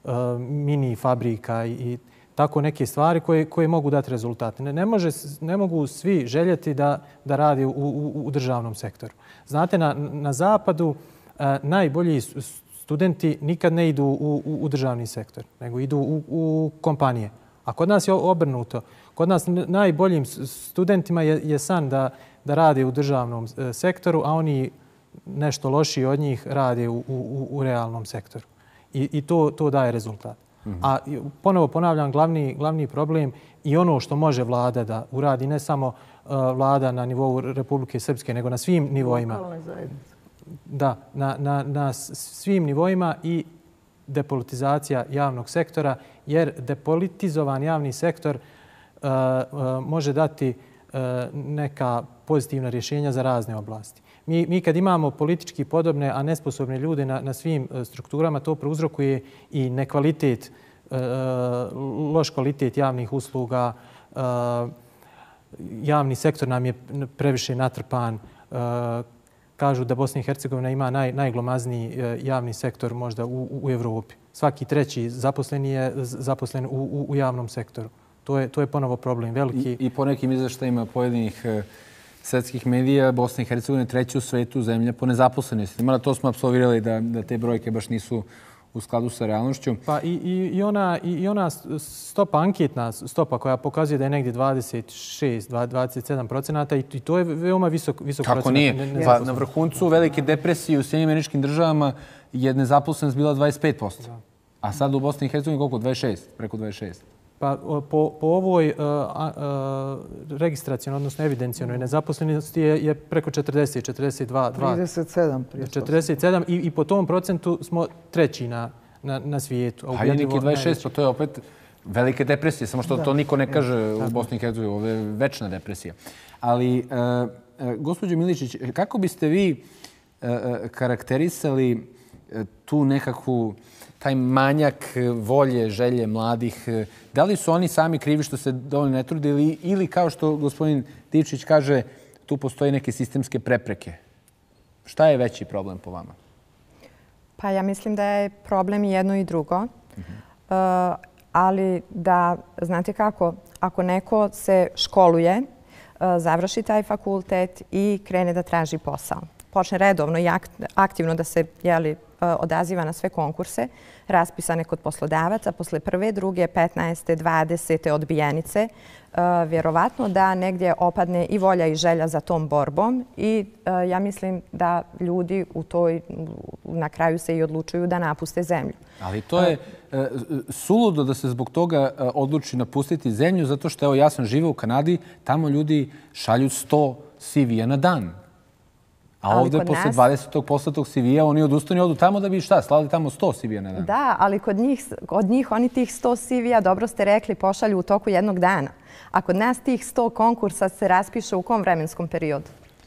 mini fabrika i tako neke stvari koje, koje mogu dati rezultate. Ne, ne, može, ne mogu svi željeti da, da radi u, u, u državnom sektoru. Znate, na, na zapadu a, najbolji studenti nikad ne idu u, u, u državni sektor, nego idu u, u kompanije. A kod nas je obrnuto. Kod nas najboljim studentima je, je san da, da rade u državnom sektoru, a oni nešto lošiji od njih rade u, u, u realnom sektoru. I, i to, to daje rezultat. Mm-hmm. A ponovo ponavljam, glavni, glavni problem i ono što može vlada da uradi, ne samo uh, vlada na nivou Republike Srpske, nego na svim nivoima. Lokalne zajednice. Da, na, na, na svim nivoima i depolitizacija javnog sektora, jer depolitizovan javni sektor uh, uh, može dati uh, neka pozitivna rješenja za razne oblasti. Mi, mi kad imamo politički podobne, a nesposobne ljude na, na svim strukturama, to prouzrokuje i nekvalitet, uh, loš kvalitet javnih usluga. Uh, javni sektor nam je previše natrpan. Uh, kažu da Bosna i Hercegovina ima naj, najglomazniji javni sektor možda u, u Evropi. Svaki treći zaposleni je zaposlen u, u, u javnom sektoru. To je, to je ponovo problem veliki. I, i po nekim izveštajima pojedinih svetskih medija, Bosna i Hercegovina je treća u svetu zemlja po nezaposlenosti. Mada to smo apsolvirali da, da te brojke baš nisu u skladu sa realnošću. Pa i, i, i, ona, i, i ona stopa, anketna stopa koja pokazuje da je negdje dvadeset šest do dvadeset sedam procenata i to je veoma visok, visok Kako procenat. Kako nije? Pa, na vrhuncu velike depresije u Sjedinjenim Američkim Državama je nezaposlenost bila dvadeset pet posto. A sad u Bosni i Hercegovini koliko? dvadeset šest, preko dvadeset šest. Pa po, po ovoj uh, uh, registracijonoj, odnosno evidencionoj nezaposlenosti je, je preko četrdeset, četrdeset dva. trideset sedam. četrdeset sedam i, i po tom procentu smo treći na, na, na svijetu. A je neki dvadeset šest, pa to je opet velike depresije, samo što da. to niko ne kaže u Bosni i Hercegovini, ovo je večna depresija. Ali, uh, uh, gospođo Miličić, kako biste vi uh, karakterisali uh, tu nekakvu taj manjak volje, želje mladih? Da li su oni sami krivi što se dovoljno ne trude ili, ili kao što gospodin Divčić kaže, tu postoje neke sistemske prepreke? Šta je veći problem po vama? Pa ja mislim da je problem i jedno i drugo. Uh-huh. Uh, ali da, znate kako, ako neko se školuje, uh, završi taj fakultet i krene da traži posao, počne redovno i aktivno da se jeli, odaziva na sve konkurse raspisane kod poslodavaca, posle prve, druge, petnaeste, dvadesete odbijenice, vjerovatno da negdje opadne i volja i želja za tom borbom i ja mislim da ljudi u toj, na kraju se i odlučuju da napuste zemlju. Ali to je suludo da se zbog toga odluči napustiti zemlju, zato što evo, ja sam živeo u Kanadi, tamo ljudi šalju sto C V-a na dan. A ovdje posle nas... dvadesetog poslatog C V-a oni odustanu i odu tamo da bi šta, slali tamo sto C V-a na dan. Da, ali kod njih, od njih oni tih sto C V-a, dobro ste rekli, pošalju u toku jednog dana. A kod nas tih sto konkursa se raspiše u kom vremenskom periodu?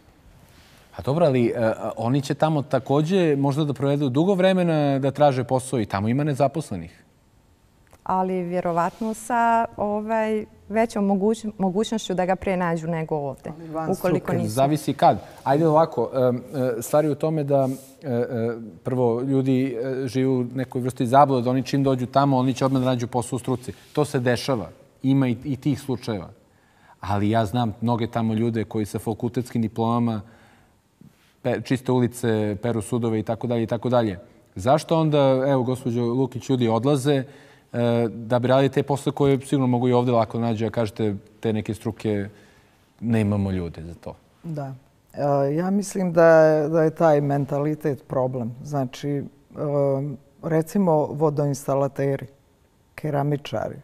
A dobro, ali uh, oni će tamo također možda da provedu dugo vremena da traže posao i tamo ima nezaposlenih. Ali vjerovatno sa ovaj, većom moguć, mogućnošću da ga prije nađu nego ovdje. Ukoliko nisu. Zavisi kad. Ajde ovako, stvari u tome da prvo ljudi žive u nekoj vrsti zablude, da oni čim dođu tamo, oni će odmah da nađu posao u struci. To se dešava. Ima i, i tih slučajeva. Ali ja znam mnoge tamo ljude koji sa fakultetskim diplomama pe, čiste ulice, peru sudove i tako dalje i tako dalje. Zašto onda, evo, gospođo Lukić, ljudi odlaze da bi radili te posle koje sigurno mogu i ovdje lako nađu, a kažete te neke struke nemamo ljude za to. Da. Ja mislim da je, da je taj mentalitet problem. Znači, recimo vodoinstalateri, keramičari,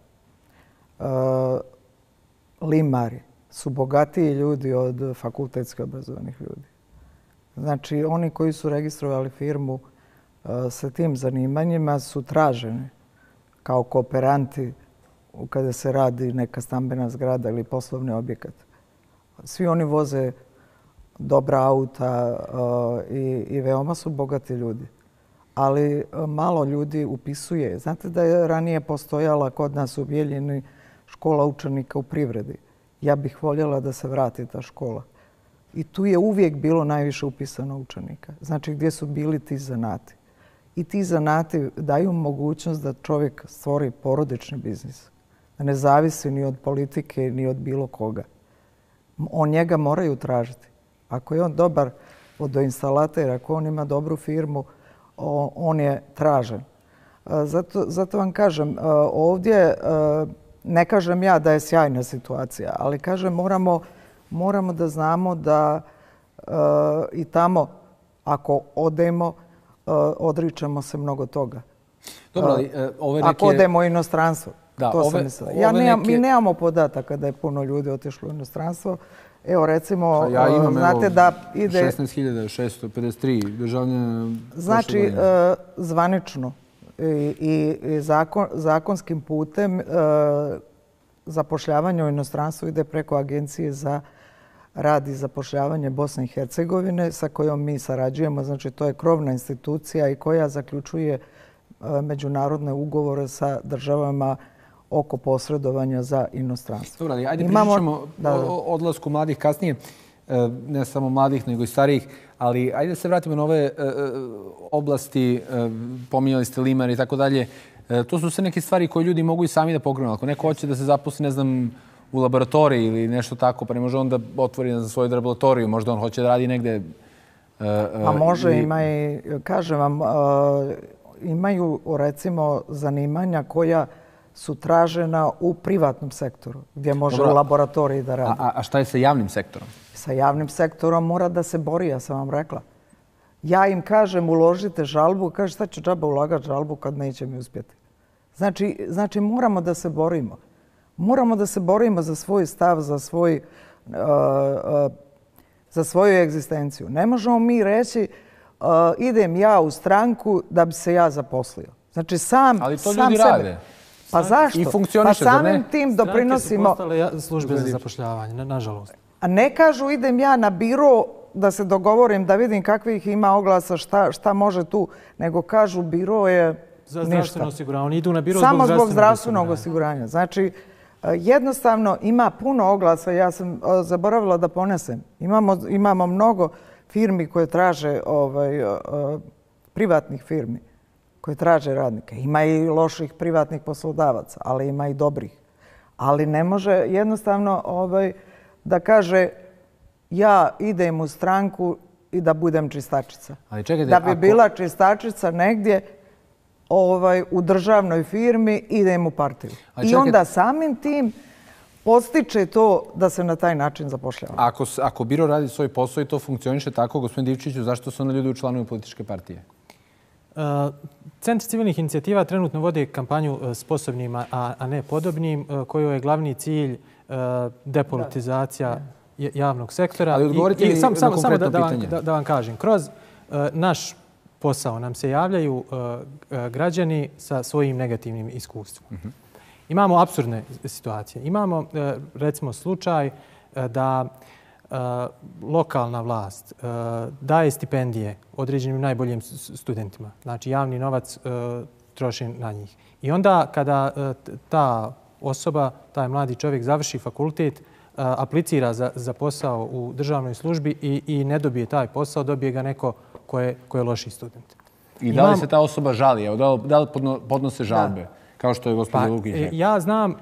limari su bogatiji ljudi od fakultetski obrazovanih ljudi. Znači, oni koji su registrovali firmu sa tim zanimanjima su traženi kao kooperanti kada se radi neka stambena zgrada ili poslovni objekat. Svi oni voze dobra auta uh, i, i veoma su bogati ljudi. Ali uh, malo ljudi upisuje. Znate da je ranije postojala kod nas u Bijeljini škola učenika u privredi. Ja bih voljela da se vrati ta škola. I tu je uvijek bilo najviše upisano učenika. Znači gdje su bili ti zanati. I ti zanati daju mogućnost da čovjek stvori porodični biznis. Da ne zavisi ni od politike, ni od bilo koga. On njega moraju tražiti. Ako je on dobar vodoinstalater, ako on ima dobru firmu, on je tražen. Zato, zato vam kažem, ovdje ne kažem ja da je sjajna situacija, ali kažem moramo, moramo da znamo da uh, i tamo ako odemo, uh, odričemo se mnogo toga. Dobro, ali, uh, ove neke... Ako odemo u inostranstvo. Da, to ove, sam mislila. Ja nemam, neke... Mi nemamo podataka da je puno ljudi otišlo u inostranstvo. Evo recimo, ja imam, znate evo, da ide... šesnaest hiljada šesto pedeset tri državljana. Znači, uh, zvanično i, i, i zakon, zakonskim putem uh, zapošljavanje u inostranstvu ide preko Agencije za rad i zapošljavanje Bosne i Hercegovine sa kojom mi sarađujemo. Znači, to je krovna institucija i koja zaključuje uh, međunarodne ugovore sa državama oko posredovanja za inostranstvo. Dobro, ali ajde Imamo... pričat ćemo da, da. o odlasku mladih kasnije, ne samo mladih nego i starijih, ali ajde se vratimo na ove oblasti, pominjali ste limar i tako dalje. To su sve neke stvari koje ljudi mogu i sami da pokrenu. Ako neko hoće da se zaposli, ne znam, u laboratoriji ili nešto tako, pa ne može on da otvori za svoju laboratoriju, možda on hoće da radi negde. A može, i... ima i, kažem vam, imaju recimo zanimanja koja su tražena u privatnom sektoru, gdje može Dobro. u laboratoriji da radi. A, a šta je sa javnim sektorom? Sa javnim sektorom mora da se bori, ja sam vam rekla. Ja im kažem uložite žalbu, kaže šta će džaba ulagati žalbu kad neće mi uspjeti. Znači, znači moramo da se borimo. Moramo da se borimo za svoj stav, za, svoj, uh, uh, za svoju egzistenciju. Ne možemo mi reći uh, idem ja u stranku da bi se ja zaposlio. Znači sam, Ali to sam ljudi sebe. rade. Pa zašto? I funkcioniše, pa samim tim doprinosimo... Stranke su postale službe za zapošljavanje, na, nažalost. A ne kažu idem ja na biro da se dogovorim, da vidim kakvih ima oglasa, šta, šta može tu, nego kažu biro je za zdravstveno osiguranje. Oni idu na biro Samo zbog zbog zdravstvenog osiguranja. Znači, jednostavno ima puno oglasa. Ja sam zaboravila da ponesem. Imamo, imamo mnogo firmi koje traže, ovaj, privatnih firmi, koje traže radnike. Ima i loših privatnih poslodavaca, ali ima i dobrih. Ali ne može jednostavno ovaj, da kaže ja idem u stranku i da budem čistačica. Ali čekajte, da bi ako... bila čistačica negdje ovaj, u državnoj firmi, idem u partiju. I onda samim tim postiče to da se na taj način zapošljava. Ako, ako biro radi svoj posao i to funkcioniše tako, gospodin Divčiću, zašto su onda ljudi učlanuju političke partije? Centar civilnih inicijativa trenutno vode kampanju Sposobnim, a ne podobnim, kojoj je glavni cilj depolitizacija javnog sektora. Ali odgovorite mi na konkretno pitanje. Da, da vam kažem, kroz naš posao nam se javljaju građani sa svojim negativnim iskustvom. Uh-huh. Imamo apsurdne situacije. Imamo, recimo, slučaj da lokalna vlast daje stipendije određenim najboljim studentima. Znači, javni novac troši na njih. I onda kada ta osoba, taj mladi čovjek završi fakultet, aplicira za, za posao u državnoj službi i, i ne dobije taj posao, dobije ga neko ko je, ko je loši student. I da li se ta osoba žali? Evo, da li, da li podnose žalbe? Da. Kao što je gospođa pa, Lukić rekla. Ja znam,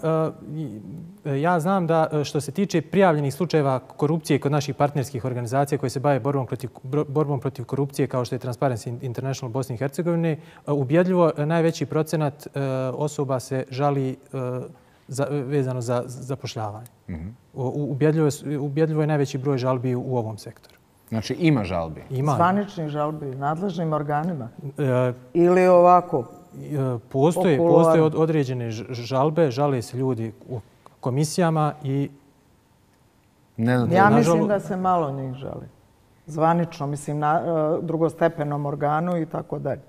ja znam da što se tiče prijavljenih slučajeva korupcije kod naših partnerskih organizacija koje se bave borbom protiv, borbom protiv korupcije kao što je Transparency International Bosne i Hercegovine, ubjedljivo najveći procenat osoba se žali za, vezano za zapošljavanje. Mm-hmm. ubjedljivo, je, ubjedljivo je najveći broj žalbi u, u ovom sektoru. Znači ima žalbi? Ima. Zvaničnih žalbi, nadležnim organima? E, Ili ovako? Postoje, postoje određene žalbe, žale se ljudi u komisijama i... Ne, ne, ja mislim nažal... da se malo njih žali. Zvanično, mislim, na drugostepenom organu i tako dalje.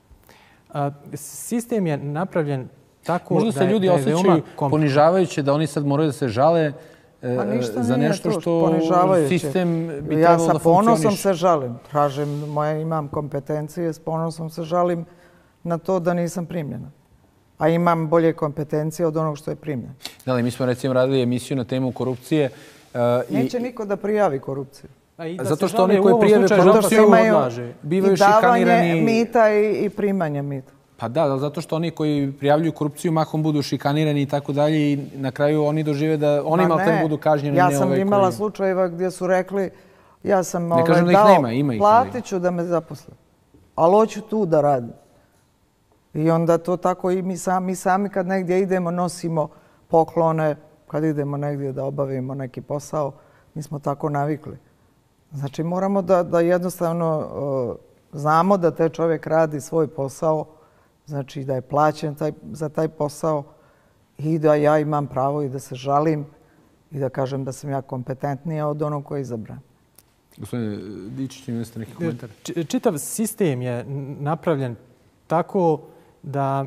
Sistem je napravljen tako Možda se ljudi osjećaju ponižavajuće da oni sad moraju da se žale pa za nešto što sistem bi ja trebalo da funkcioniš. Ja sa ponosom se žalim. Tražim, moje imam kompetencije, s ponosom se žalim na to da nisam primljena. A imam bolje kompetencije od onog što je primljeno. Da li, mi smo recimo radili emisiju na temu korupcije. Uh, Neće i... niko da prijavi korupciju. Zato što oni koji prijave korupciju bivaju šikanirani... I davanje mita i, i primanje mita. Pa da, zato što oni koji prijavljuju korupciju mahom budu šikanirani i tako dalje i na kraju oni dožive da oni malo te budu kažnjeni. Ja sam imala koji... slučajeva gdje su rekli ja sam ne ovaj, kažem da ih dao, nema, ima ih, platit ću da me zaposle. Ali hoću tu da radim. I onda to tako i mi sami, mi sami kad negdje idemo nosimo poklone kad idemo negdje da obavimo neki posao. Mi smo tako navikli. Znači moramo da, da jednostavno uh, znamo da taj čovjek radi svoj posao, znači da je plaćen taj, za taj posao i da ja imam pravo i da se žalim i da kažem da sam ja kompetentnija od onog koji je izabran. Gospodine Dičić, imate neki komentar? Čitav sistem je napravljen tako da,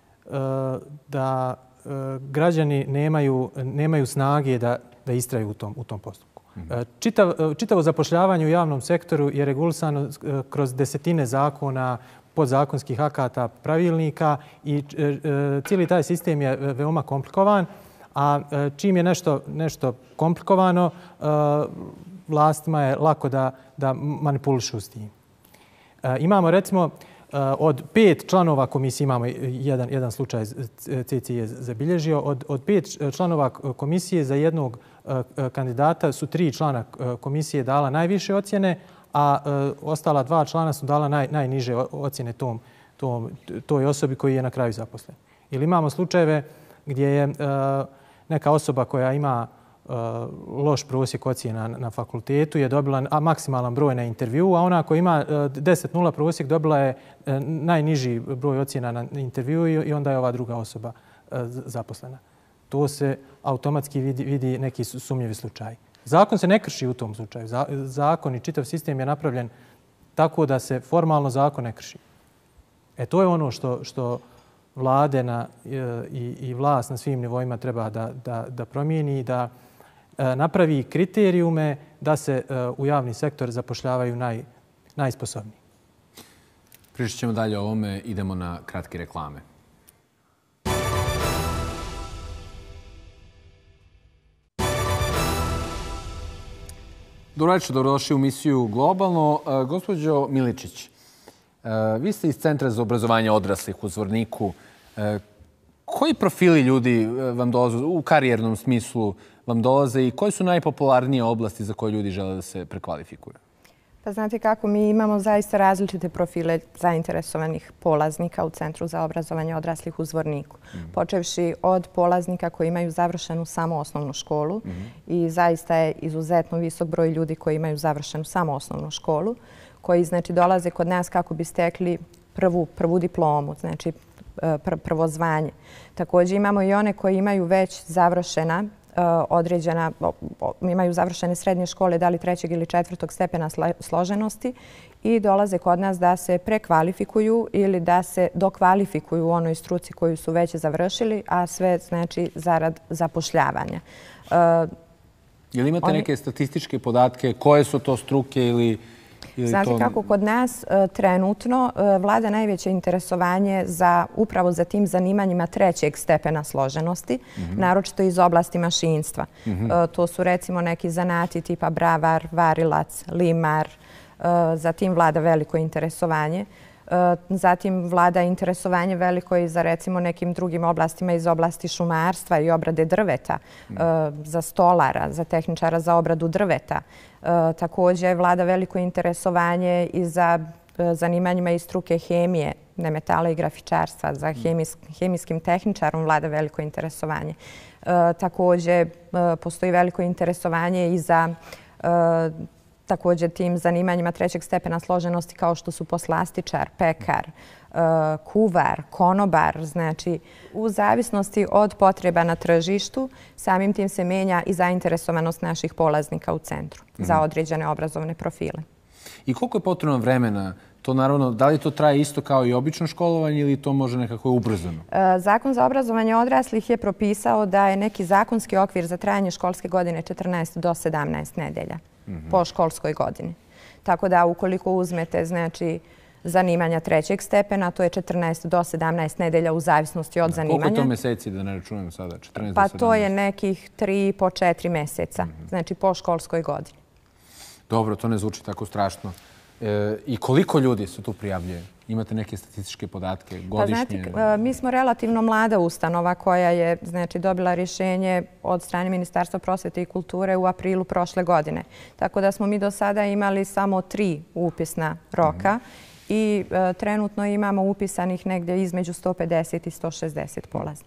da građani nemaju, nemaju snage da, da istraju u tom, u tom postupku. Čitav, čitavo zapošljavanje u javnom sektoru je regulisano kroz desetine zakona, podzakonskih akata, pravilnika i cijeli taj sistem je veoma komplikovan, a čim je nešto, nešto komplikovano, vlastima je lako da, da manipulišu s tim. Imamo recimo od pet članova komisije, imamo jedan, jedan slučaj C C je zabilježio, od, od pet članova komisije za jednog kandidata su tri člana komisije dala najviše ocjene, a ostala dva člana su dala naj, najniže ocjene tom, tom, toj osobi koji je na kraju zaposlen. Ili imamo slučajeve gdje je neka osoba koja ima loš prosjek ocjena na fakultetu je dobila maksimalan broj na intervju, a ona koja ima deset nula prosjek dobila je najniži broj ocjena na intervju i onda je ova druga osoba zaposlena. To se automatski vidi, vidi neki sumnjivi slučaj. Zakon se ne krši u tom slučaju. Zakon i čitav sistem je napravljen tako da se formalno zakon ne krši. E to je ono što, što vlade na, i, i vlast na svim nivoima treba da, da, da promijeni, da napravi kriterijume da se u javni sektor zapošljavaju naj, najsposobniji. Pričat ćemo dalje o ovome, idemo na kratke reklame. Dobro večer, dobrodošli u emisiju Globalno. Gospođo Miličić, vi ste iz Centra za obrazovanje odraslih u Zvorniku. Koji profili ljudi vam dolaze u karijernom smislu vam dolaze i koje su najpopularnije oblasti za koje ljudi žele da se prekvalifikuju? Pa znate kako, mi imamo zaista različite profile zainteresovanih polaznika u Centru za obrazovanje odraslih u Zvorniku. Mm. Počevši od polaznika koji imaju završenu samo osnovnu školu mm. i zaista je izuzetno visok broj ljudi koji imaju završenu samo osnovnu školu, koji znači dolaze kod nas kako bi stekli prvu, prvu diplomu, znači pr prvo zvanje. Također imamo i one koji imaju već završena određena, imaju završene srednje škole, da li trećeg ili četvrtog stepena složenosti i dolaze kod nas da se prekvalifikuju ili da se dokvalifikuju u onoj struci koju su već završili, a sve znači zarad zapošljavanja. Jel imate Oni... neke statističke podatke? Koje su to struke ili... Znate to... kako kod nas trenutno vlada najveće interesovanje za, upravo za tim zanimanjima trećeg stepena složenosti, mm-hmm. naročito iz oblasti mašinstva. Mm-hmm. To su recimo neki zanati tipa bravar, varilac, limar, zatim vlada veliko interesovanje. Zatim vlada interesovanje veliko i za recimo nekim drugim oblastima iz oblasti šumarstva i obrade drveta, mm. za stolara, za tehničara za obradu drveta. Također vlada veliko interesovanje i za zanimanjima iz struke hemije, nemetala i grafičarstva, za hemijs, hemijskim tehničarom vlada veliko interesovanje. Također postoji veliko interesovanje i za također tim zanimanjima trećeg stepena složenosti kao što su poslastičar, pekar, kuvar, konobar. Znači, u zavisnosti od potreba na tržištu, samim tim se menja i zainteresovanost naših polaznika u centru mm-hmm. za određene obrazovne profile. I koliko je potrebno vremena? To naravno, da li to traje isto kao i obično školovanje ili to može nekako ubrzano? Zakon za obrazovanje odraslih je propisao da je neki zakonski okvir za trajanje školske godine četrnaest do sedamnaest nedelja mm-hmm. po školskoj godini. Tako da ukoliko uzmete znači, zanimanja trećeg stepena, to je četrnaest do sedamnaest nedelja u zavisnosti od da, zanimanja. Koliko je to meseci da ne računamo sada? četrnaest pa do sedamnaest? To je nekih tri po četiri meseca, mm-hmm. znači po školskoj godini. Dobro, to ne zvuči tako strašno. E, I koliko ljudi se tu prijavljuje? Imate neke statističke podatke godišnje? Pa znate, mi smo relativno mlada ustanova koja je znači, dobila rješenje od strane Ministarstva prosvete i kulture u aprilu prošle godine. Tako da smo mi do sada imali samo tri upisna roka mm-hmm. i e, trenutno imamo upisanih negdje između sto pedeset i sto šezdeset polaznika.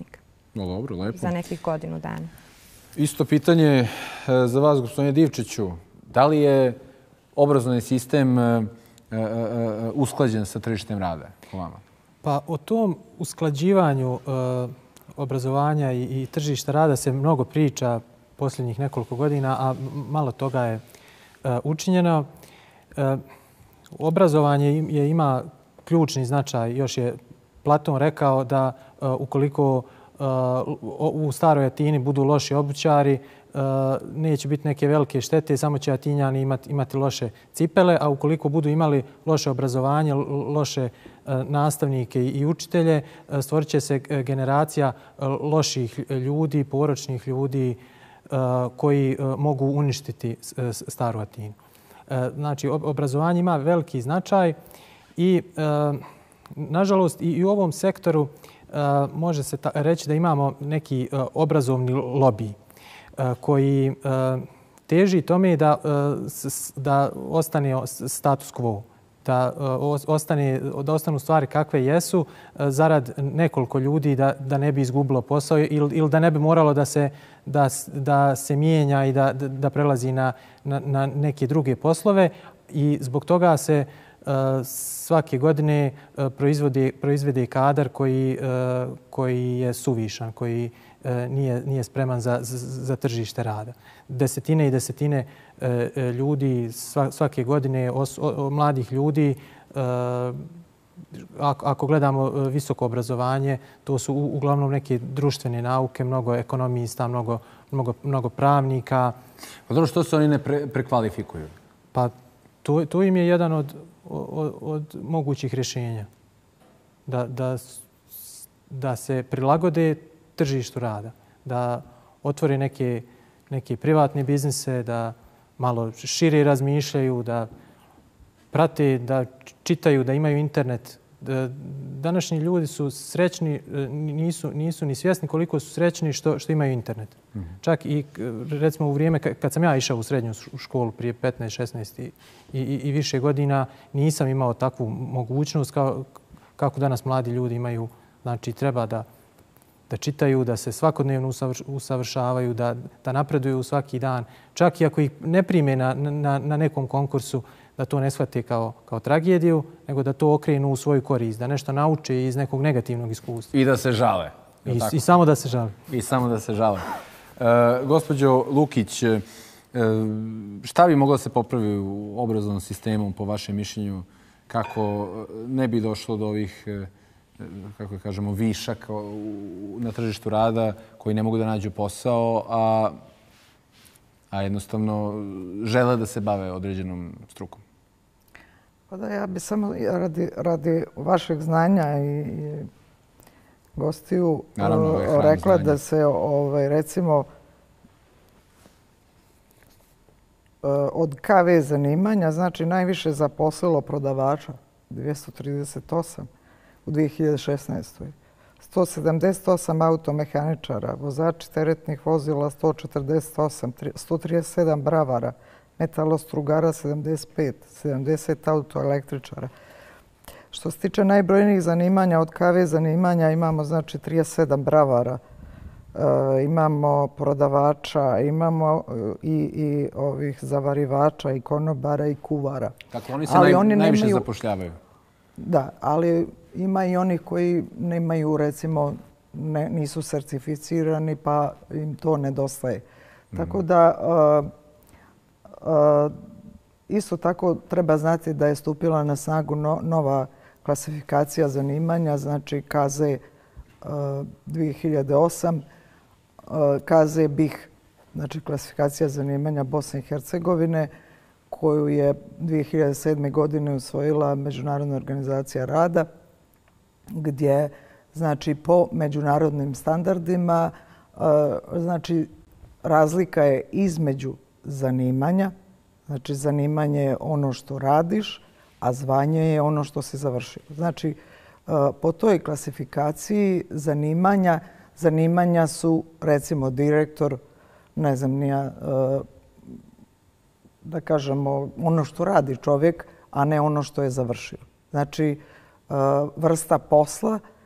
No dobro, lepo. Za nekih godinu dana. Isto pitanje za vas, gospodine Divčiću. Da li je obrazovni sistem usklađen sa tržištem rada po vama? Pa o tom usklađivanju obrazovanja i tržišta rada se mnogo priča posljednjih nekoliko godina, a malo toga je učinjeno. Obrazovanje je, ima ključni značaj. Još je Platon rekao da ukoliko u staroj Atini budu loši obućari, neće biti neke velike štete, samo će Atinjani imati, imati loše cipele, a ukoliko budu imali loše obrazovanje, loše nastavnike i učitelje, stvorit će se generacija loših ljudi, poročnih ljudi koji mogu uništiti staru Atinu. Znači, obrazovanje ima veliki značaj i, nažalost, i u ovom sektoru može se reći da imamo neki obrazovni lobij koji teži tome da, da ostane status quo, da, ostane, da ostanu stvari kakve jesu zarad nekoliko ljudi da, da ne bi izgubilo posao ili, ili da ne bi moralo da se, da, da se mijenja i da, da prelazi na, na, na neke druge poslove i zbog toga se svake godine proizvodi, proizvede kadar koji, koji je suvišan, koji nije, nije spreman za, za, za tržište rada. Desetine i desetine ljudi svake godine, os, o, mladih ljudi, ako, ako gledamo visoko obrazovanje, to su uglavnom neke društvene nauke, mnogo ekonomista, mnogo, mnogo, mnogo pravnika. Pa dobro, što se oni ne pre, prekvalifikuju? Pa to, to im je jedan od, od, od mogućih rješenja. Da, da, da se prilagode tržištu rada, da otvore neke, neke privatne biznise, da malo šire razmišljaju, da prate, da čitaju, da imaju internet. Današnji ljudi su srećni, nisu, nisu ni svjesni koliko su srećni što, što imaju internet. Mm-hmm. Čak i recimo u vrijeme kad sam ja išao u srednju školu prije petnaest šesnaest i, i, i više godina, nisam imao takvu mogućnost kao, kako danas mladi ljudi imaju. Znači treba da da čitaju, da se svakodnevno usavršavaju, da, da napreduju svaki dan. Čak i ako ih ne prime na, na, na nekom konkursu, da to ne shvate kao, kao tragediju, nego da to okrenu u svoju korist, da nešto nauče iz nekog negativnog iskustva. I da se žale. I, i samo da se žale. I samo da se žale. E, gospođo Lukić, e, šta bi moglo da se popravi u obrazovnom sistemu, po vašem mišljenju, kako ne bi došlo do ovih kako kažemo, višak na tržištu rada koji ne mogu da nađu posao, a, a jednostavno žele da se bave određenom strukom? Pa da, ja bih samo radi, radi vašeg znanja i, i gostiju Naravno, rekla znanja. Da se ovaj, recimo od ka ve zanimanja, znači najviše zaposlilo prodavača, dvjesto trideset osam. U dvije hiljade šesnaestoj. sto sedamdeset osam automehaničara, vozači teretnih vozila sto četrdeset osam, sto trideset sedam bravara, metalostrugara sedamdeset pet, sedamdeset autoelektričara. Što se tiče najbrojnijih zanimanja, od ka ve zanimanja imamo znači trideset sedam bravara, e, imamo prodavača, imamo i, i ovih zavarivača, i konobara, i kuvara. Dakle, oni se ali naj, oni najviše nemaju, zapošljavaju. Da, ali ima i onih koji nemaju, recimo, ne, nisu certificirani pa im to nedostaje. Mm. Tako da, uh, uh, isto tako treba znati da je stupila na snagu no, nova klasifikacija zanimanja, znači ka ze uh, dvije hiljade osam, uh, ka ze B I H, znači klasifikacija zanimanja Bosne i Hercegovine, koju je dvije hiljade sedme. godine usvojila Međunarodna organizacija rada, gdje znači po međunarodnim standardima znači razlika je između zanimanja, znači zanimanje je ono što radiš, a zvanje je ono što si završio. Znači po toj klasifikaciji zanimanja, zanimanja su recimo direktor, ne znam nija, da kažemo ono što radi čovjek, a ne ono što je završio. Znači vrsta posla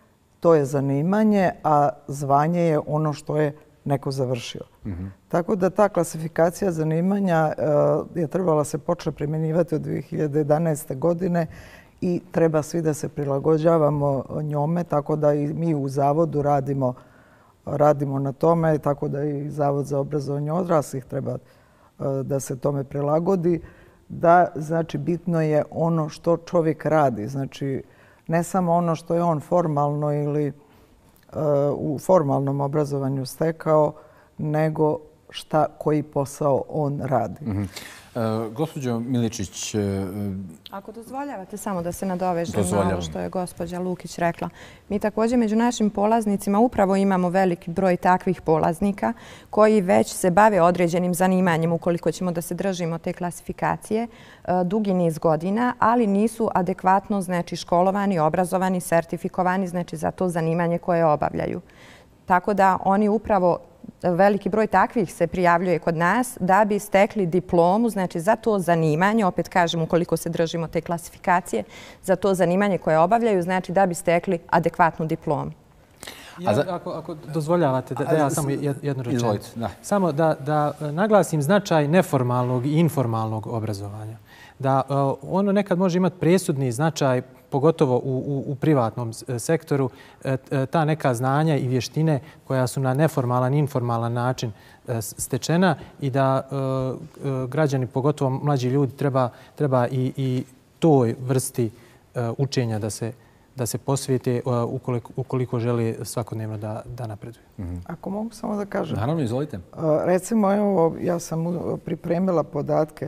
to je zanimanje, a zvanje je ono što je neko završio. Tako da ta klasifikacija zanimanja je trebala se početi primjenjivati od dvije hiljade jedanaeste. godine i treba svi da se prilagođavamo njome, tako da i mi u Zavodu radimo, radimo na tome, tako da i Zavod za obrazovanje odraslih treba da se tome prilagodi. Da, znači, bitno je ono što čovjek radi. Znači, ne samo ono što je on formalno ili uh, u formalnom obrazovanju stekao, nego šta, koji posao on radi. Mm-hmm. Uh, gospođo Miličić... Uh, Ako dozvoljavate samo da se nadovežem na ovo što je gospođa Lukić rekla. Mi također među našim polaznicima upravo imamo veliki broj takvih polaznika koji već se bave određenim zanimanjem, ukoliko ćemo da se držimo te klasifikacije, uh, dugi niz godina, ali nisu adekvatno, znači, školovani, obrazovani, sertifikovani, znači, za to zanimanje koje obavljaju. Tako da oni upravo, veliki broj takvih se prijavljuje kod nas da bi stekli diplomu, znači za to zanimanje, opet kažem ukoliko se držimo te klasifikacije, za to zanimanje koje obavljaju, znači da bi stekli adekvatnu diplomu. Ja, ako, ako dozvoljavate da, da ja samo jednu rečenicu. Samo da, da naglasim značaj neformalnog i informalnog obrazovanja. Da ono nekad može imati presudni značaj, pogotovo u, u, u privatnom sektoru, ta neka znanja i vještine koja su na neformalan i informalan način stečena i da građani, pogotovo mlađi ljudi, treba, treba i, i toj vrsti učenja da se, da se posvijete ukoliko, ukoliko želi svakodnevno da, da napreduju. Mm-hmm. Ako mogu samo da kažem. Naravno, izvolite. Recimo, evo, ja sam pripremila podatke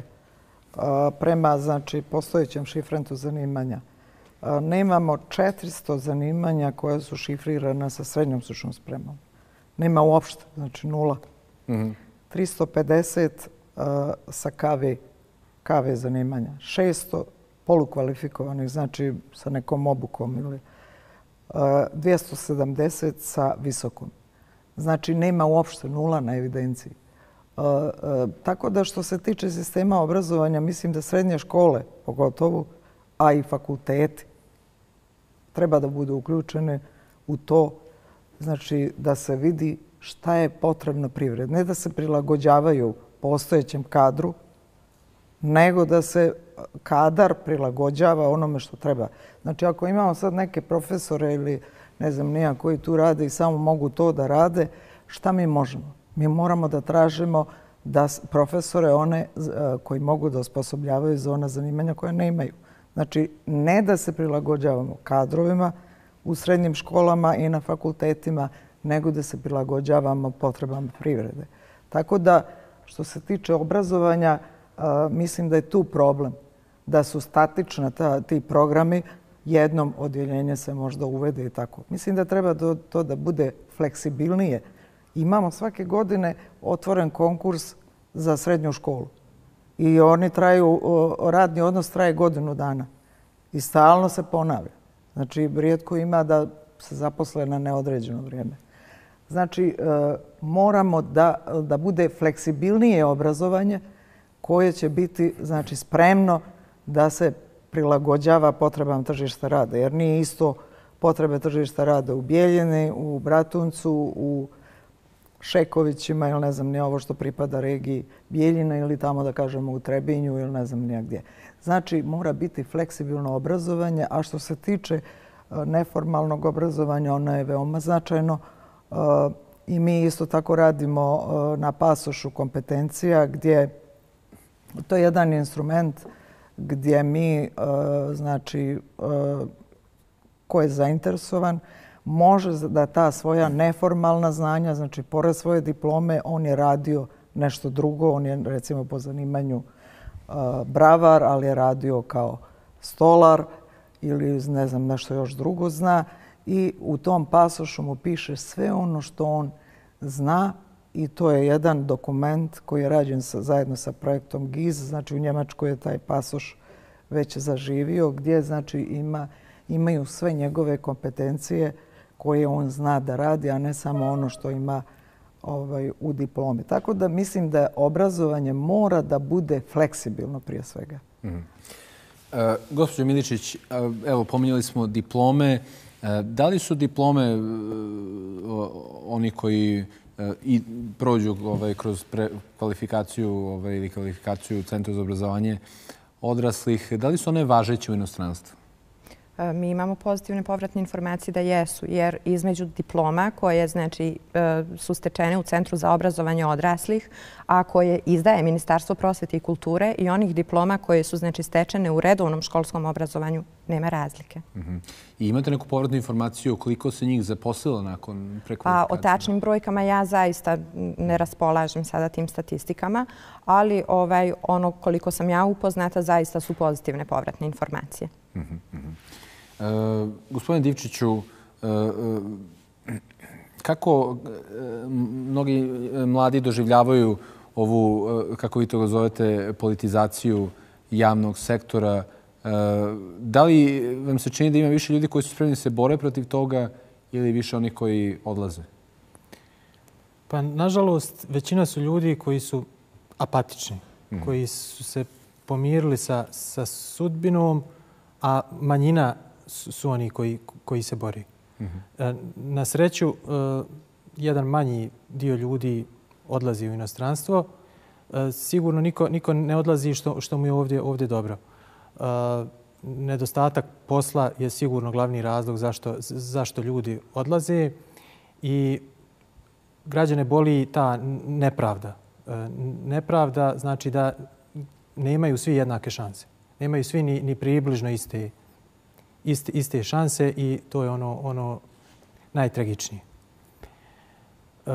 prema, znači, postojećem šifrentu zanimanja. Nemamo četiristo zanimanja koja su šifrirana sa srednjom stručnom spremom. Nema uopšte, znači nula. Mm-hmm. tristo pedeset uh, sa K V, K V zanimanja. šesto polukvalifikovanih, znači sa nekom obukom. Ili, uh, dvjesto sedamdeset sa visokom. Znači nema uopšte nula na evidenciji. Uh, uh, tako da što se tiče sistema obrazovanja, mislim da srednje škole, pogotovo, a i fakulteti, treba da budu uključene u to, znači da se vidi šta je potrebno privredi. Ne da se prilagođavaju postojećem kadru, nego da se kadar prilagođava onome što treba. Znači ako imamo sad neke profesore ili ne znam nija koji tu rade i samo mogu to da rade, šta mi možemo? Mi moramo da tražimo da profesore one koji mogu da osposobljavaju za ona zanimanja koja ne imaju. Znači, ne da se prilagođavamo kadrovima u srednjim školama i na fakultetima, nego da se prilagođavamo potrebama privrede. Tako da, što se tiče obrazovanja, a, mislim da je tu problem. Da su statični ti programi, jednom odjeljenje se možda uvede i tako. Mislim da treba to, to da bude fleksibilnije. Imamo svake godine otvoren konkurs za srednju školu. I oni traju, radni odnos traje godinu dana. I stalno se ponavlja. Znači, rijetko ima da se zaposle na neodređeno vrijeme. Znači, moramo da, da bude fleksibilnije obrazovanje koje će biti, znači, spremno da se prilagođava potrebama tržišta rada. Jer nije isto potrebe tržišta rada u Bijeljini, u Bratuncu, u Šekovićima ili ne znam nije ovo što pripada regiji Bijeljina ili tamo da kažemo u Trebinju ili ne znam nije gdje. Znači mora biti fleksibilno obrazovanje, a što se tiče neformalnog obrazovanja ono je veoma značajno i mi isto tako radimo na pasošu kompetencija gdje to je jedan instrument gdje mi, znači, ko je zainteresovan, može da ta svoja neformalna znanja, znači pored svoje diplome, on je radio nešto drugo. On je recimo po zanimanju uh, bravar, ali je radio kao stolar ili ne znam nešto još drugo zna. I u tom pasošu mu piše sve ono što on zna i to je jedan dokument koji je rađen sa, zajedno sa projektom G I Z. Znači u Njemačkoj je taj pasoš već zaživio gdje znači ima, imaju sve njegove kompetencije koje on zna da radi, a ne samo ono što ima ovaj, u diplomi. Tako da mislim da obrazovanje mora da bude fleksibilno prije svega. Mm-hmm. E, gospođo Miličić, evo, pominjali smo diplome. Da li su diplome oni koji i prođu kroz kvalifikaciju ili kvalifikaciju Centra za obrazovanje odraslih, da li su one važeće u inostranstvu? Mi imamo pozitivne povratne informacije da jesu, jer između diploma koje znači, su stečene u Centru za obrazovanje odraslih, a koje izdaje Ministarstvo prosvete i kulture i onih diploma koje su znači, stečene u redovnom školskom obrazovanju, nema razlike. Uh-huh. I imate neku povratnu informaciju koliko se njih zaposlilo nakon prekvalifikacije? Pa, o tačnim brojkama ja zaista ne raspolažem sada tim statistikama, ali ovaj, ono koliko sam ja upoznata zaista su pozitivne povratne informacije. Uh-huh, uh-huh. Uh, gospodine Divčiću, uh, uh, kako uh, mnogi mladi doživljavaju ovu, uh, kako vi to zovete, politizaciju javnog sektora? Uh, da li vam se čini da ima više ljudi koji su spremni se bore protiv toga ili više oni koji odlaze? Pa, nažalost, većina su ljudi koji su apatični, mm. koji su se pomirili sa, sa sudbinom, a manjina su oni koji, koji se bori. Mm-hmm. Na sreću, jedan manji dio ljudi odlazi u inostranstvo. Sigurno niko, niko ne odlazi što, što mu je ovdje, ovdje dobro. Nedostatak posla je sigurno glavni razlog zašto, zašto ljudi odlaze i građane boli ta nepravda. Nepravda znači da nemaju svi jednake šanse. Nemaju svi ni, ni približno iste, iste, iste šanse i to je ono, ono najtragičnije. E,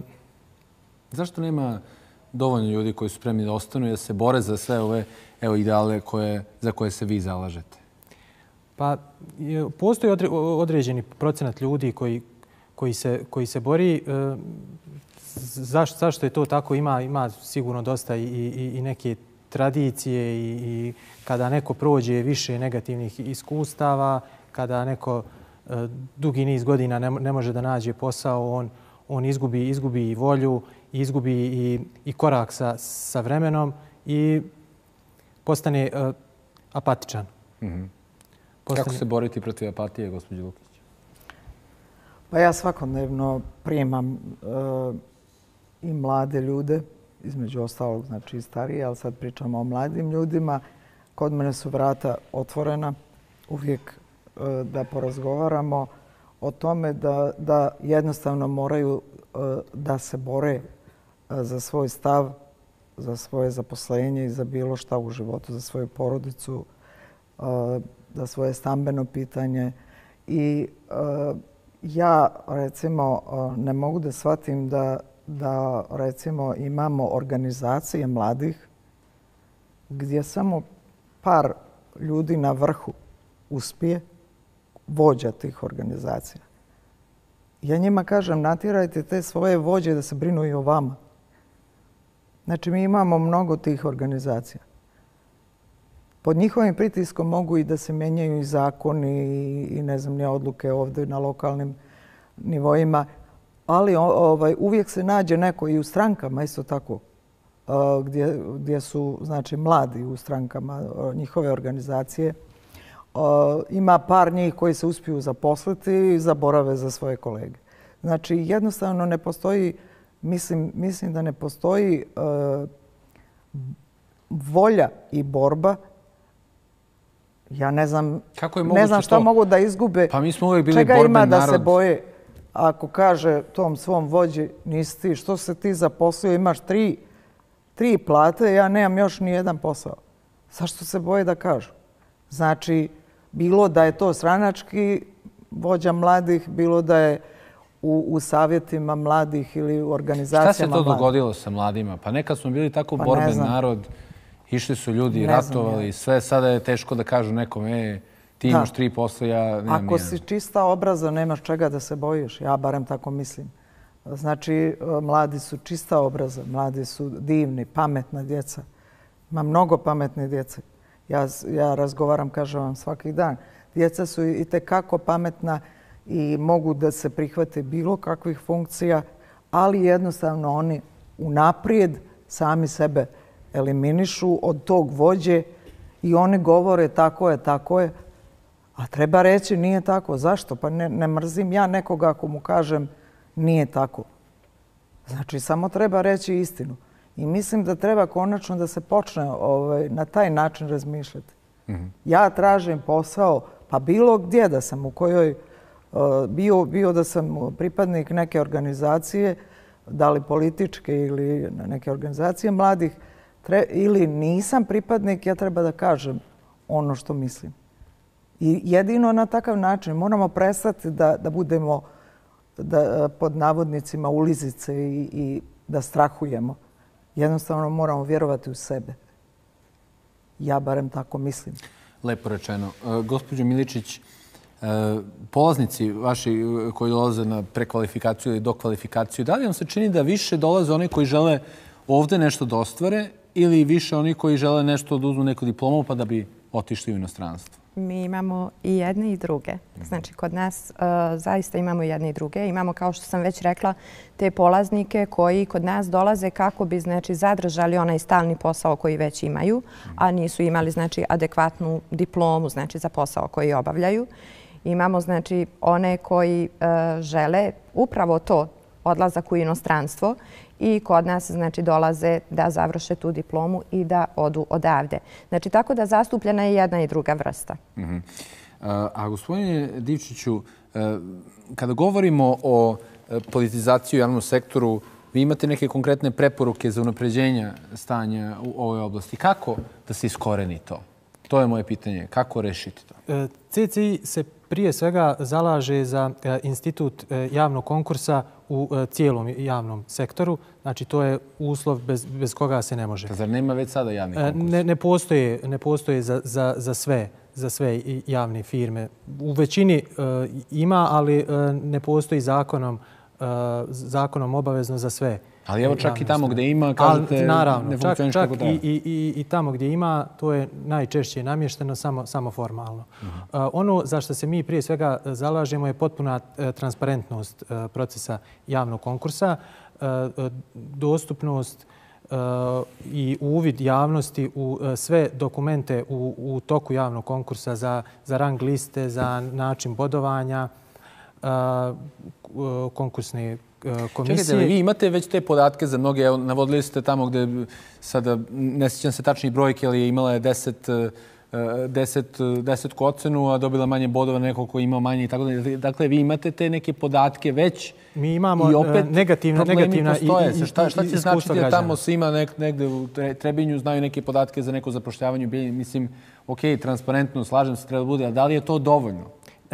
Zašto nema dovoljno ljudi koji su spremni da ostanu i da se bore za sve ove evo, ideale koje, za koje se vi zalažete? Pa, postoji određeni procenat ljudi koji, koji, se, koji se bori. E, zašto, zašto je to tako? Ima, ima sigurno dosta i, i, i neke tradicije i, i kada neko prođe više negativnih iskustava, kada neko e, dugi niz godina ne, ne može da nađe posao, on, on izgubi, izgubi i volju, izgubi i, i korak sa, sa vremenom i postane e, apatičan. Mm-hmm. Postane... Kako se boriti protiv apatije, gospođo Lukić? Pa ja svakodnevno primam e, i mlade ljude, između ostalog, znači i starije, ali sad pričamo o mladim ljudima. Kod mene su vrata otvorena, uvijek e, da porazgovaramo o tome da, da jednostavno moraju e, da se bore e, za svoj stav, za svoje zaposlenje i za bilo šta u životu, za svoju porodicu, e, za svoje stambeno pitanje. I e, ja, recimo, ne mogu da shvatim da da recimo imamo organizacije mladih gdje samo par ljudi na vrhu uspije, vođa tih organizacija. Ja njima kažem, natjerajte te svoje vođe da se brinu i o vama. Znači, mi imamo mnogo tih organizacija. Pod njihovim pritiskom mogu i da se menjaju i zakoni i ne znam, ne odluke ovdje na lokalnim nivoima, ali ovaj, uvijek se nađe neko i u strankama, isto tako, gdje, gdje su znači, mladi u strankama, njihove organizacije. Ima par njih koji se uspiju zaposliti i zaborave za svoje kolege. Znači, jednostavno ne postoji, mislim, mislim da ne postoji uh, volja i borba. Ja ne znam, ne znam što to... mogu da izgube. Pa mi smo uvijek bili čega borben ima da narod. Se boje. Ako kaže tom svom vođi, nisi ti, što se ti zaposlio, imaš tri, tri plate, ja nemam još ni jedan posao. Zašto se boje da kažu? Znači, bilo da je to stranački vođa mladih, bilo da je u, u savjetima mladih ili u organizacijama mladih. Šta se to mladih? Dogodilo sa mladima? Pa nekad smo bili tako pa borben narod, išli su ljudi, ne ratovali, znam, ja. Sve. Sada je teško da kažu nekom, e, ti imaš tri posla, ja nemam Ako si čista obraza, nemaš čega da se bojiš. Ja barem tako mislim. Znači, mladi su čista obraza, mladi su divni, pametna djeca. Ima mnogo pametne djece. Ja, ja razgovaram, kažem vam, svaki dan. Djeca su i tekako pametna i mogu da se prihvate bilo kakvih funkcija, ali jednostavno oni unaprijed sami sebe eliminišu od tog vođe i oni govore tako je, tako je. A treba reći nije tako. Zašto? Pa ne, ne mrzim ja nekoga ako mu kažem nije tako. Znači, samo treba reći istinu. I mislim da treba konačno da se počne ovaj, na taj način razmišljati. Mm-hmm. Ja tražim posao, pa bilo gdje da sam u kojoj, uh, bio, bio da sam pripadnik neke organizacije, da li političke ili neke organizacije mladih, tre, ili nisam pripadnik, ja treba da kažem ono što mislim. I jedino na takav način moramo prestati da, da budemo da, pod navodnicima ulizice i, i da strahujemo. Jednostavno moramo vjerovati u sebe. Ja barem tako mislim. Lepo rečeno. E, gospođo Miličić, e, polaznici vaši koji dolaze na prekvalifikaciju ili dokvalifikaciju, da li vam se čini da više dolaze oni koji žele ovdje nešto da ostvare ili više oni koji žele nešto da uzmu neku diplomu pa da bi otišli u inostranstvo? Mi imamo i jedne i druge. Znači, kod nas uh, zaista imamo jedne i druge. Imamo, kao što sam već rekla, te polaznike koji kod nas dolaze kako bi znači, zadržali onaj stalni posao koji već imaju, a nisu imali znači, adekvatnu diplomu znači, za posao koji obavljaju. Imamo znači, one koji uh, žele upravo to, odlazak u inostranstvo, i kod nas znači, dolaze da završe tu diplomu i da odu odavde. Znači, tako da zastupljena je jedna i druga vrsta. Uh-huh. A, a gospodine Divčiću, kada govorimo o politizaciji u javnom sektoru, vi imate neke konkretne preporuke za unapređenje stanja u ovoj oblasti. Kako da se iskoreni to? To je moje pitanje. Kako rešiti to? C C I se prije svega zalaže za institut javnog konkursa u cijelom javnom sektoru. Znači, to je uslov bez, bez koga se ne može. Zar nema već sada javni konkurs? Ne, ne postoje, ne postoje za, za, za, sve, za sve javne firme. U većini uh, ima, ali uh, ne postoji zakonom, uh, zakonom obavezno za sve. Ali evo čak i tamo gdje ima, kažete, ali, naravno, ne funkcioniš kako da. I, i, i, i tamo gdje ima, to je najčešće namješteno samo, samo formalno. Uh-huh. Uh, ono za što se mi prije svega zalažemo je potpuna uh, transparentnost uh, procesa javnog konkursa, uh, uh, dostupnost uh, i uvid javnosti u uh, sve dokumente u, u toku javnog konkursa za, za rang liste, za način bodovanja, uh, konkursne komisije. Čekajte, vi imate već te podatke za mnoge, evo, navodili ste tamo gdje sada, ne sjećam se tačnih brojke, ali imala je deset, deset, desetku ocenu, a dobila manje bodova neko ko ima manje i tako da. Dakle, vi imate te neke podatke već. Mi imamo i opet negativna, negativna i, i, i, šta, šta će značiti da tamo se ima nek, negde u Trebinju, znaju neke podatke za neko zapošljavanje? Mislim, ok, transparentno, slažem se, treba da bude, ali da li je to dovoljno?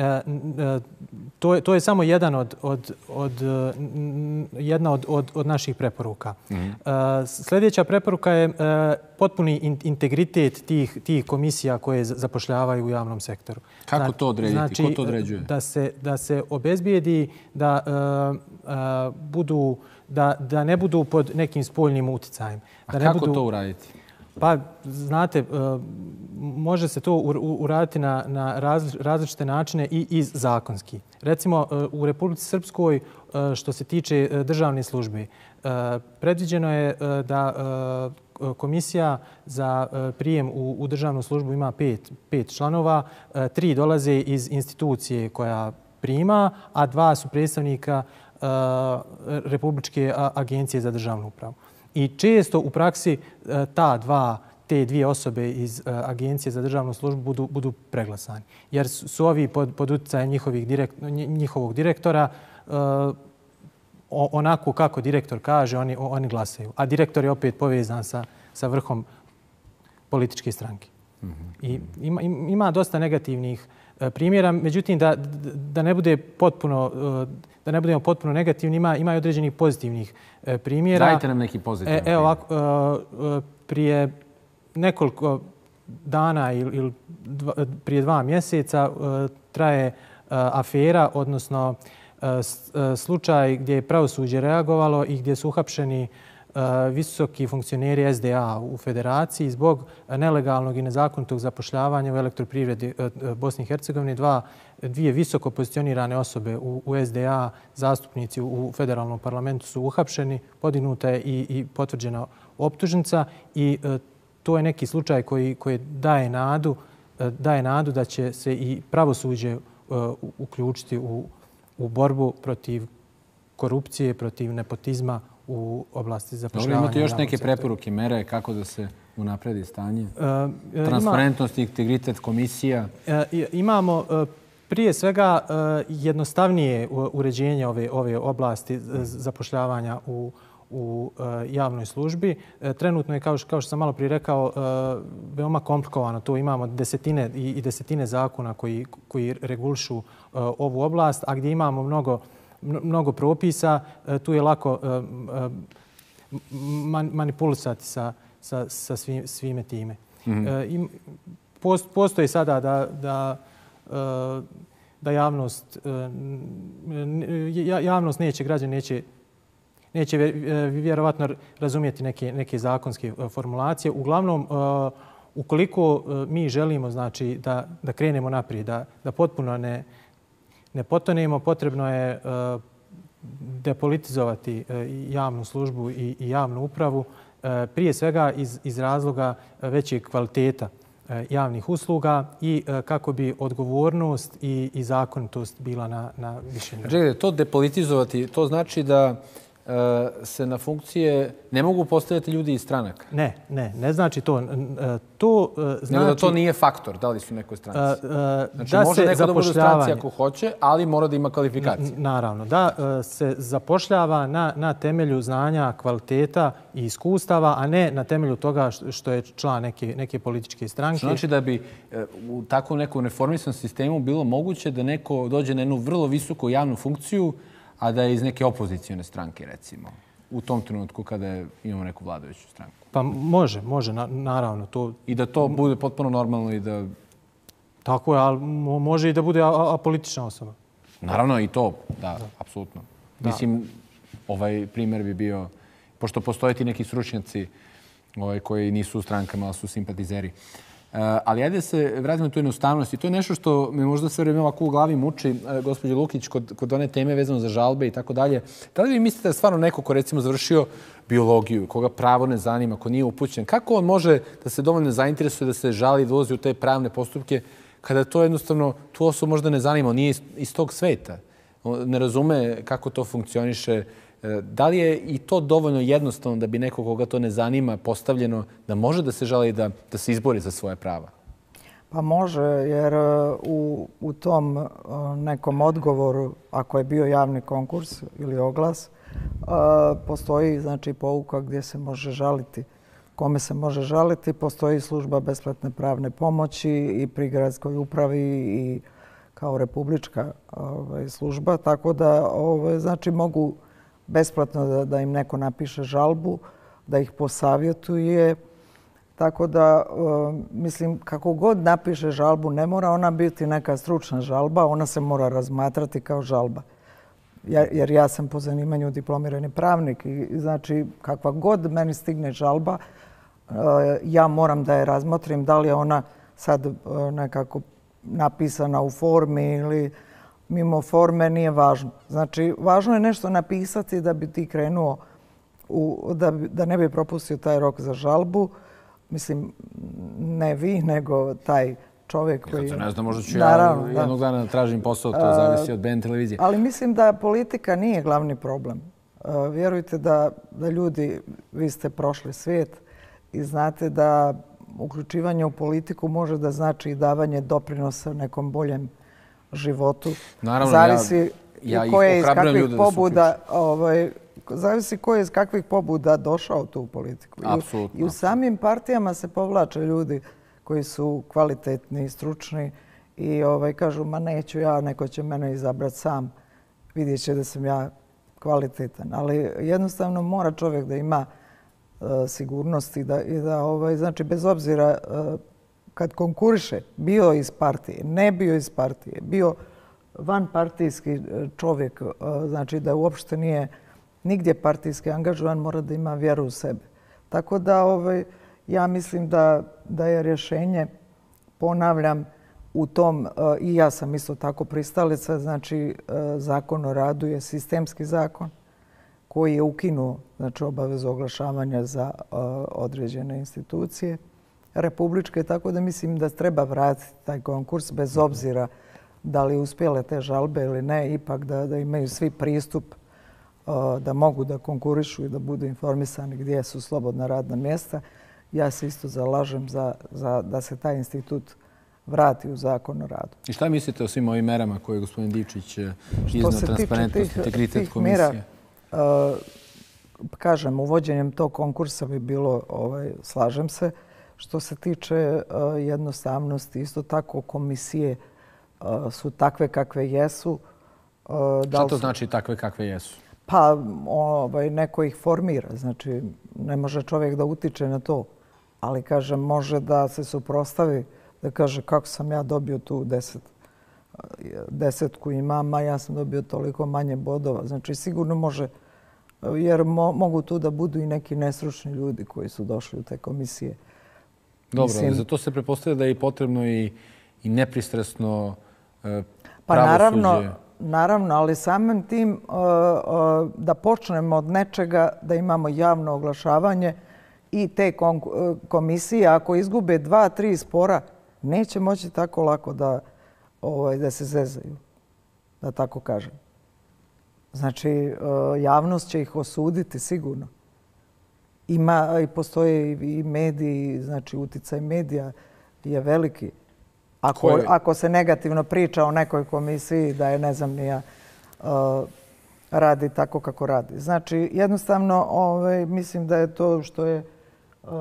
To je, to je samo jedan od, od, od, jedna od, od, od naših preporuka. Mm-hmm. Sljedeća preporuka je potpuni integritet tih, tih komisija koje zapošljavaju u javnom sektoru. Kako znači, to odrediti? Znači, ko to određuje? Da se, da se obezbijedi da, uh, budu, da, da ne budu pod nekim spoljnim uticajem. A da ne kako budu, to uraditi? Pa, znate, može se to uraditi na, na različite načine i iz zakonski. Recimo, u Republici Srpskoj, što se tiče državne službe, predviđeno je da komisija za prijem u, u državnu službu ima pet, pet članova, tri dolaze iz institucije koja prima, a dva su predstavnika Republičke agencije za državnu upravu. I često u praksi ta dva, te dvije osobe iz Agencije za državnu službu budu, budu preglasani. Jer su ovi pod, pod utjecajem njihovih direkt, njihovog direktora onako kako direktor kaže, oni, oni glasaju. A direktor je opet povezan sa, sa vrhom političke stranke. Mm-hmm. I ima, ima dosta negativnih primjera, međutim da, da ne bude potpuno da ne budemo potpuno negativni, ima, ima i određenih pozitivnih primjera. Dajte nam neki pozitivni primjer. Evo ovako, prije nekoliko dana ili, ili dva, prije dva mjeseca traje afera, odnosno slučaj gdje je pravosuđe reagovalo i gdje su uhapšeni visoki funkcioneri S D A u federaciji zbog nelegalnog i nezakonitog zapošljavanja u elektroprivredi Bosne i Hercegovine. Dva, dvije visoko pozicionirane osobe u, u S D A, zastupnici u federalnom parlamentu su uhapšeni, podignuta je i, i potvrđena optužnica i e, to je neki slučaj koji, koji daje nadu daje nadu da će se i pravosuđe uključiti u, u borbu protiv korupcije, protiv nepotizma u oblasti zapošljavanja. Dobro, imate još neke preporuke, mere kako da se unapredi stanje? Uh, Transparentnost, ima, integritet komisija? Uh, imamo uh, prije svega uh, jednostavnije uređenje ove, ove oblasti zapošljavanja u, u uh, javnoj službi. Uh, trenutno je, kao, kao što sam malo prije rekao, uh, veoma komplikovano. Tu imamo desetine i, i desetine zakona koji, koji regulišu uh, ovu oblast, a gdje imamo mnogo mnogo propisa, tu je lako manipulisati sa, sa, sa svim, svime time. Mm-hmm. Postoji sada da, da, da javnost, javnost neće, građani neće, neće vjerovatno razumjeti neke, neke zakonske formulacije. Uglavnom, ukoliko mi želimo, znači, da, da krenemo naprijed, da, da potpuno ne ne potonemo, potrebno je uh, depolitizovati uh, javnu službu i, i javnu upravu, uh, prije svega iz, iz razloga većeg kvaliteta uh, javnih usluga i uh, kako bi odgovornost i, i zakonitost bila na, na višem nivou. Čekajte, to depolitizovati, to znači da uh, se na funkcije ne mogu postavljati ljudi iz stranaka? Ne, ne, ne znači to. Uh, to uh, znači... Nego da to nije faktor, da li su nekoj stranci? Uh, uh, znači, da može se neko da bude u stranci ako hoće, ali mora da ima kvalifikacije. Naravno, da uh, se zapošljava na, na temelju znanja, kvaliteta i iskustava, a ne na temelju toga što je član neke, neke političke stranke. Znači da bi uh, u takvom nekom reformisanom sistemu bilo moguće da neko dođe na jednu vrlo visoku javnu funkciju, a da je iz neke opozicijone stranke, recimo, u tom trenutku kada imamo neku vladajuću stranku. Pa može, može, na, naravno. To... I da to bude potpuno normalno i da... Tako je, ali može i da bude apolitična osoba. Naravno i to, da, da. apsolutno. Da. Mislim, ovaj primjer bi bio, pošto postoje ti neki stručnjaci ovaj, koji nisu u strankama, ali su simpatizeri. Uh, ali ajde se vratimo tu jednostavnost i to je nešto što me možda sve vrijeme ovako u glavi muči, uh, gospođo Lukić, kod, kod one teme vezano za žalbe i tako dalje. Da li vi mislite da stvarno neko ko recimo završio biologiju, koga pravo ne zanima, ko nije upućen, kako on može da se dovoljno zainteresuje da se žali, da ulazi u te pravne postupke kada to jednostavno tu osobu možda ne zanima, on nije iz, iz tog sveta, on ne razume kako to funkcioniše. Da li je i to dovoljno jednostavno da bi neko koga to ne zanima postavljeno da može da se žali da, da se izbori za svoje prava? Pa može, jer u, u tom nekom odgovoru, ako je bio javni konkurs ili oglas, postoji znači pouka gdje se može žaliti. Kome se može žaliti, postoji služba besplatne pravne pomoći i pri gradskoj upravi i kao republička ovaj, služba, tako da ovaj, znači mogu besplatno da, da im neko napiše žalbu, da ih posavjetuje. Tako da, mislim, kako god napiše žalbu, ne mora ona biti neka stručna žalba, ona se mora razmatrati kao žalba. Jer ja sam po zanimanju diplomirani pravnik i znači kakva god meni stigne žalba, ja moram da je razmotrim da li je ona sad nekako napisana u formi ili mimo forme, nije važno. Znači, važno je nešto napisati da bi ti krenuo, u, da, da ne bi propustio taj rok za žalbu. Mislim, ne vi, nego taj čovjek koji... Kad se ne znam, možda ću naravno, ja jednog dana tražim posao, to zavisi od B N televizije. Ali mislim da politika nije glavni problem. Vjerujte da, da ljudi, vi ste prošli svijet i znate da uključivanje u politiku može da znači i davanje doprinosa nekom boljem životu. Naravno, zavisi ja, ja koje iz kakvih pobuda, ovaj, zavisi ko je iz kakvih pobuda došao tu u politiku. Apsolutno. I u samim partijama se povlače ljudi koji su kvalitetni i stručni i ovaj, kažu, ma neću ja, neko će mene izabrati sam. Vidjet će da sam ja kvalitetan. Ali jednostavno mora čovjek da ima uh, sigurnost i da, i da ovaj, znači, bez obzira uh, kad konkuriše, bio iz partije, ne bio iz partije, bio van partijski čovjek, znači da uopšte nije nigdje partijski angažovan, mora da ima vjeru u sebe. Tako da ovaj, ja mislim da, da je rješenje, ponavljam, u tom, i ja sam isto tako pristalica, znači zakon o radu je sistemski zakon koji je ukinuo znači, obavezu oglašavanja za određene institucije. republičke, tako da mislim da treba vratiti taj konkurs bez obzira da li uspjele te žalbe ili ne, ipak da, da imaju svi pristup, da mogu da konkurišu i da budu informisani gdje su slobodna radna mjesta. Ja se isto zalažem za, za da se taj institut vrati u zakon o radu. I šta mislite o svim ovim merama koje je gospodin Divčić iznao, transparentnost, integritet komisije? Mjera, uh, kažem, uvođenjem tog konkursa bi bilo, ovaj, slažem se. Što se tiče uh, jednostavnosti, isto tako komisije uh, su takve kakve jesu. Uh, šta to su... znači takve kakve jesu? Pa ovaj, neko ih formira. Znači, ne može čovjek da utiče na to. Ali, kažem, može da se suprostavi, da kaže kako sam ja dobio tu deset, desetku imam, a ja sam dobio toliko manje bodova. Znači, sigurno može, jer mo, mogu tu da budu i neki nesručni ljudi koji su došli u te komisije. Dobro, Mislim, za to se prepostavlja da je potrebno i, i nepristrasno e, pa naravno, naravno, ali samim tim uh, uh, da počnemo od nečega, da imamo javno oglašavanje i te komisije, ako izgube dva, tri spora, neće moći tako lako da, ovaj, da se zezaju, da tako kažem. Znači, uh, javnost će ih osuditi sigurno. Ima i postoje i mediji, znači uticaj medija je veliki. Ako, je... ako se negativno priča o nekoj komisiji da je, ne znam, nija, uh, radi tako kako radi. Znači, jednostavno, ovaj, mislim da je to što je uh,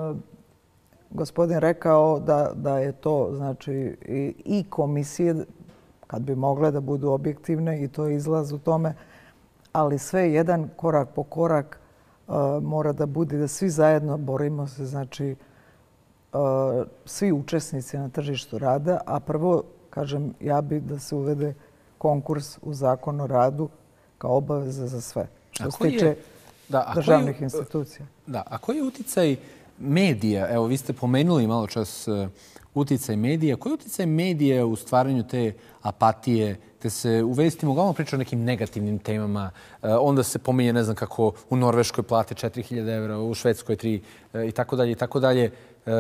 gospodin rekao, da, da je to, znači, i, i komisije, kad bi mogle da budu objektivne, i to je izlaz u tome, ali sve jedan korak po korak uh, mora da bude da svi zajedno borimo se, znači, uh, svi učesnici na tržištu rada, a prvo, kažem, ja bi da se uvede konkurs u zakon o radu kao obaveza za sve, što se tiče da, državnih je, institucija. Da, a koji je uticaj medija? Evo, vi ste pomenuli malo čas uh, uticaj medija. Koji je uticaj medija u stvaranju te apatije, te se u vestima uglavnom priča o nekim negativnim temama, uh, onda se pominje, ne znam, kako u Norveškoj plate četiri hiljade evra, u Švedskoj tri uh, i tako dalje i tako dalje. Uh,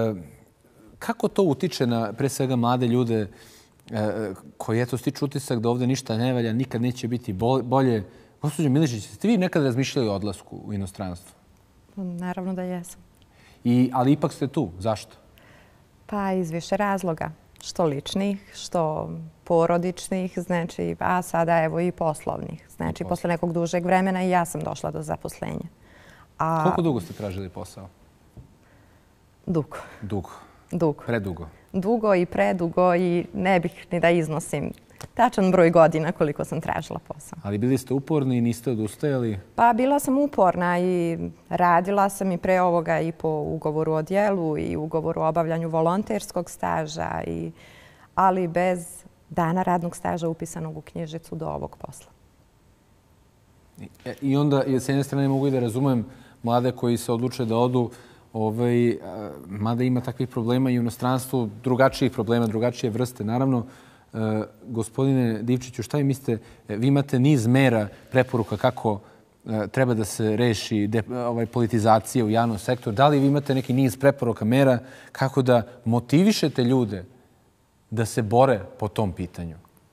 kako to utiče na, pre svega, mlade ljude uh, koji, eto, stiču utisak da ovdje ništa ne valja, nikad neće biti bolje? Gospođo Milišić, ste vi nekad razmišljali o odlasku u inostranstvo? Naravno da jesam. I, ali ipak ste tu. Zašto? Pa iz više razloga. Što ličnih, što porodičnih, znači, a sada evo i poslovnih. Znači, posle. posle nekog dužeg vremena i ja sam došla do zaposlenja. A... Koliko dugo ste tražili posao? Dugo. Dugo. Dugo. Predugo. Dugo i predugo i ne bih ni da iznosim tačan broj godina koliko sam tražila posao. Ali bili ste uporni i niste odustajali? Pa bila sam uporna i radila sam i pre ovoga i po ugovoru o djelu i ugovoru o obavljanju volonterskog staža, i, ali bez dana radnog staža upisanog u knjižicu do ovog posla. I, i onda, s jedne strane, mogu i da razumem mlade koji se odluče da odu, ovaj, mada ima takvih problema i u inostranstvu, drugačijih problema, drugačije vrste, naravno. Uh, gospodine Divčiću, šta vi mislite? Vi imate niz mera, preporuka kako uh, treba da se reši de, ovaj, politizacija u javnom sektoru. Da li vi imate neki niz preporuka, mera kako da motivišete ljude da se bore po tom pitanju?